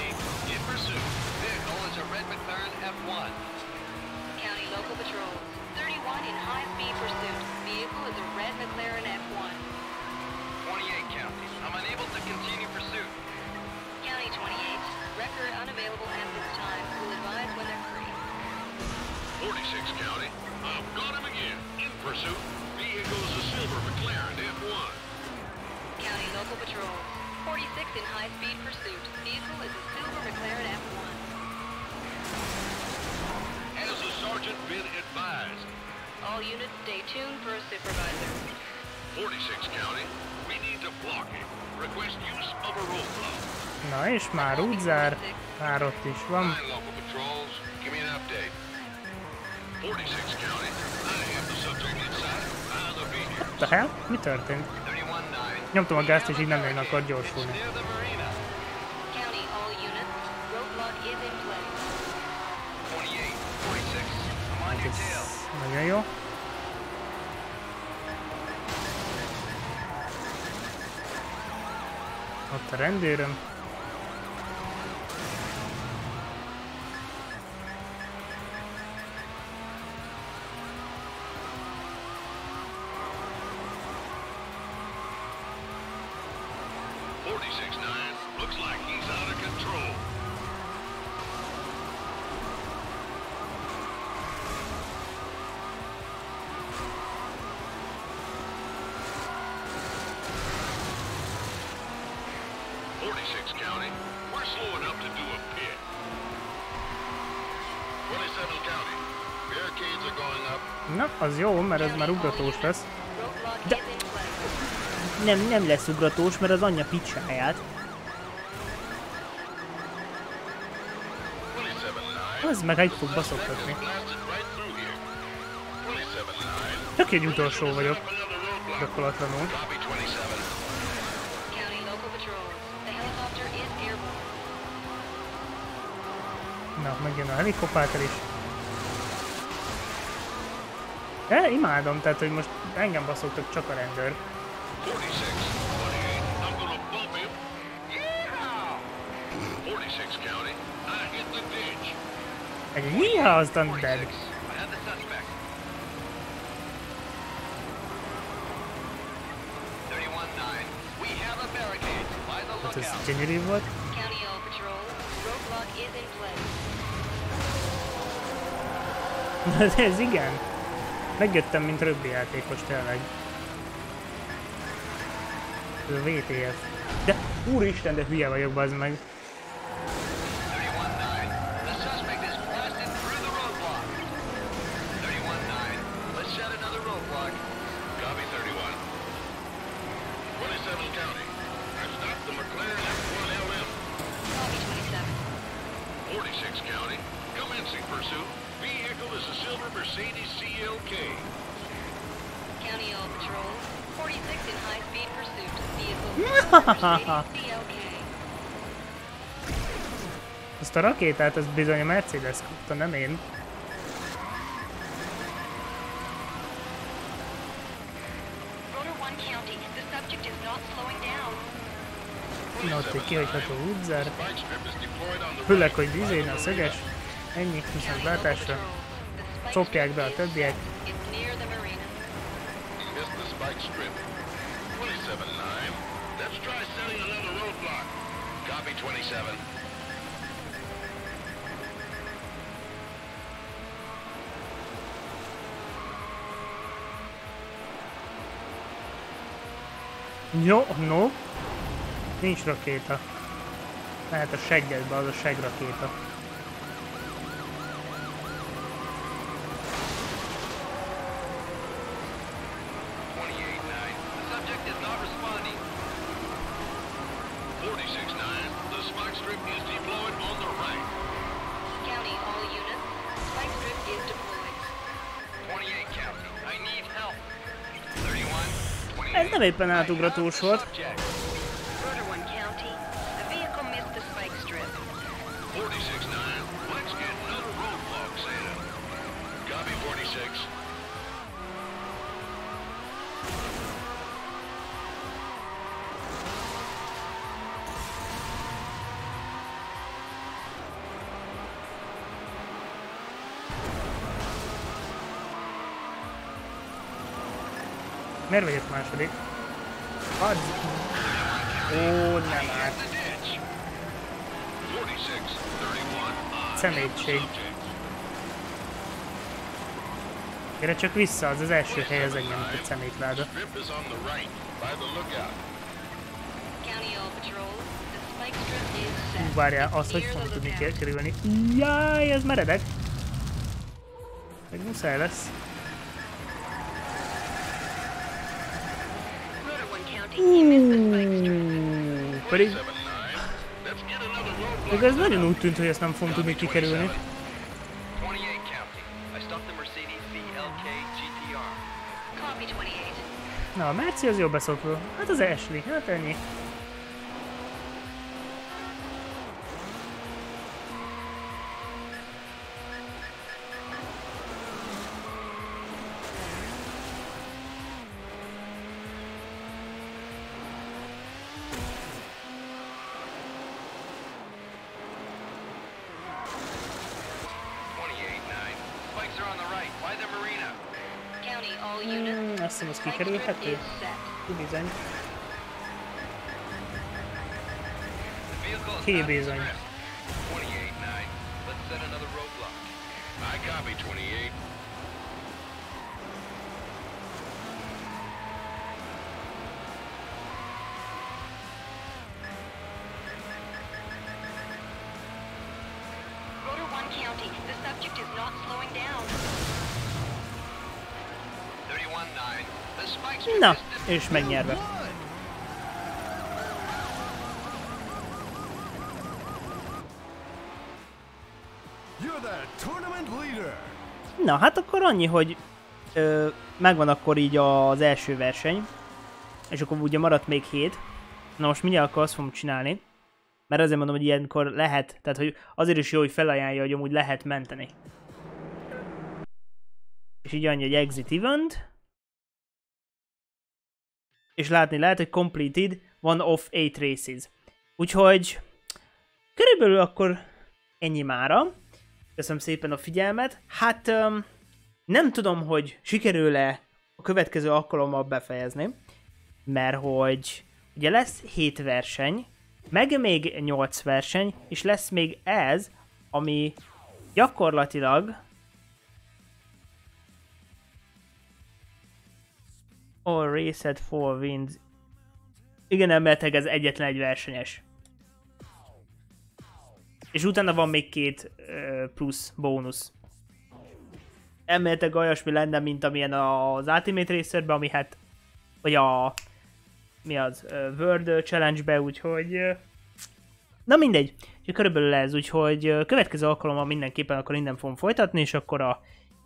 All units stay tuned for a supervisor. 46 County, we need to block it. Request use of a roadblock. Na és már úgy zár, már ott is van. 9 local patrols, give me an update. 46 County, I have the subject inside. I'll be here. What the hell? Mi történt? 31-9. Nyomtam a gázt és így nem nagyon akar gyorsulni. Near the marina. County, all units, roadblock is in place. 28, 46, I'm on your tail. Nagyon jó. Ott a rendőröm. Looks like he's out of control. County, we're slow enough to do a pit. 27 County, barricades are going up. Na, az jó, mert ez már ugratós lesz. Roadblock De... is in place. Nem lesz ugratós, mert az anyja picsáját. 27-9. Az meg egy fog baszoktatni. Blasted right through here. 27-9. Tök egy utolsó vagyok. Gyakorlatlanul. Copy 27. County local patrols. The helicopter is airborne. Na, megjön a helikopter is. De imádom, tehát hogy most engem baszoktak csak a rendőr. 46, 28, I'm gonna bump him. Yeah! 46 County, I hit the ditch. Egy híha, aztán dead. 46, I have the suspect. ez gyönyörű volt. County All Patrol, roadblock is in place. Ez igen. Megjöttem, mint rögbi játékos, tényleg. Ez a VTF. De úristen, de hülye vagyok, bazd meg. 31-9. The suspect is blasted through the roadblock. 31-9. Let's set another roadblock. Copy 31. 27 County. I've stopped the McLaren F1LM. Copy 27. 46 County. Commencing pursuit. Vehicle is a silver Mercedes CLK. County All Patrol, 46 in high-speed pursuit. Vehicle Mercedes CLK. Azt a rakétát, az bizony a Mercedes kapta, nem én. Rotor 1 County, the subject is not slowing down. Na, ott egy kihagyható útzer. Spike strip is deployed on the Főleg, right. hogy izén a szöges. Ennyi, viszont látásra. Szopják be a többiek. It's near the marina. Missed the spike strip. 27-9. Let's try setting another roadblock. Copy 27. Jó, no. Nincs rakéta. Lehet a seggedbe, az a seggrakéta. 28-9. The subject is not responding. 46-9. The spike strip is deployed on the right. County, all units. Spike strip is deployed. 28 County. I need help. 31. 28. Ez nem éppen átugratós volt. Subject. Rotor 1 County, the vehicle missed the spike strip. 46-9. Let's get another roadblock set. Copy 46. Miért vagyok második? Add! Ó, nem áll. The ditch. 46, 31. Szemétség. Gyere csak vissza, az első hely, ez engem, mint egy szemétláda. Strip is on the right, by the lookout. County All Patrol, the spike strip is set. Várjál, azt hogy fogom tudni kerülni. Jaj, ez meredek. Meg muszáj lesz. Rotor 1 County, you missed the spike strip. Pedig 7-9. Let's get another roadblock. még ez nagyon úgy tűnt, hogy ezt nem fogom tudni kikerülni. 28 County. I stopped the Mercedes CLK GTR. Copy 28. Na, a Merci az jó beszokról. Hát az Ashley, hát ennyi. Spikes are on the right, by the marina. County, all units. Azt hiszem, az Spike strip kikerülhető. is set. Ki bizony. The vehicle is Ki not bizony. stripped. 28-9. Let's set another roadblock. I copy 28. Rotor 1 County, the subject is not slowing down. 31-9. The spike strip Na, is és megnyerve. You're the tournament leader. Na, hát akkor annyi, hogy megvan akkor így az első verseny, és akkor ugye maradt még 7. Na most mindjárt akkor azt fogom csinálni, mert azért mondom, hogy ilyenkor lehet, tehát hogy azért is jó, hogy felajánlja, hogy amúgy lehet menteni. És így annyi, hogy exit event, és látni lehet, hogy completed one of 8 races. Úgyhogy körülbelül akkor ennyi mára. Köszönöm szépen a figyelmet. Hát nem tudom, hogy sikerül-e a következő alkalommal befejezni, mert hogy ugye lesz 7 verseny, meg még 8 verseny, és lesz még ez, ami gyakorlatilag all raced 4 wins. Igen, elméletileg ez egyetlen egy versenyes. És utána van még 2 plusz bónusz. Elméletileg olyasmi lenne, mint amilyen az Ultimate Racerben, ami hát, vagy a World Challenge-be, úgyhogy na mindegy, és körülbelül ez, úgyhogy következő alkalommal mindenképpen akkor innen fogom folytatni, és akkor a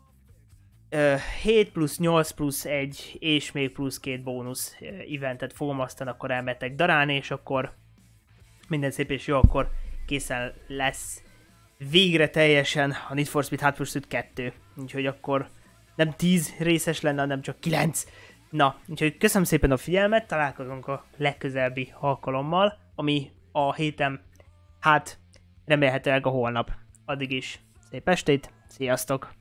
7 plusz 8 plusz 1 és még plusz 2 bónusz eventet fogom aztán akkor elmetek darálni, és akkor minden szép és jó, akkor készen lesz végre teljesen a Need for Speed Hot Pursuit 2, úgyhogy akkor nem 10 részes lenne, hanem csak 9. Na, úgyhogy köszönöm szépen a figyelmet, találkozunk a legközelebbi alkalommal, ami a héten, hát remélhetőleg a holnap. Addig is szép estét, sziasztok!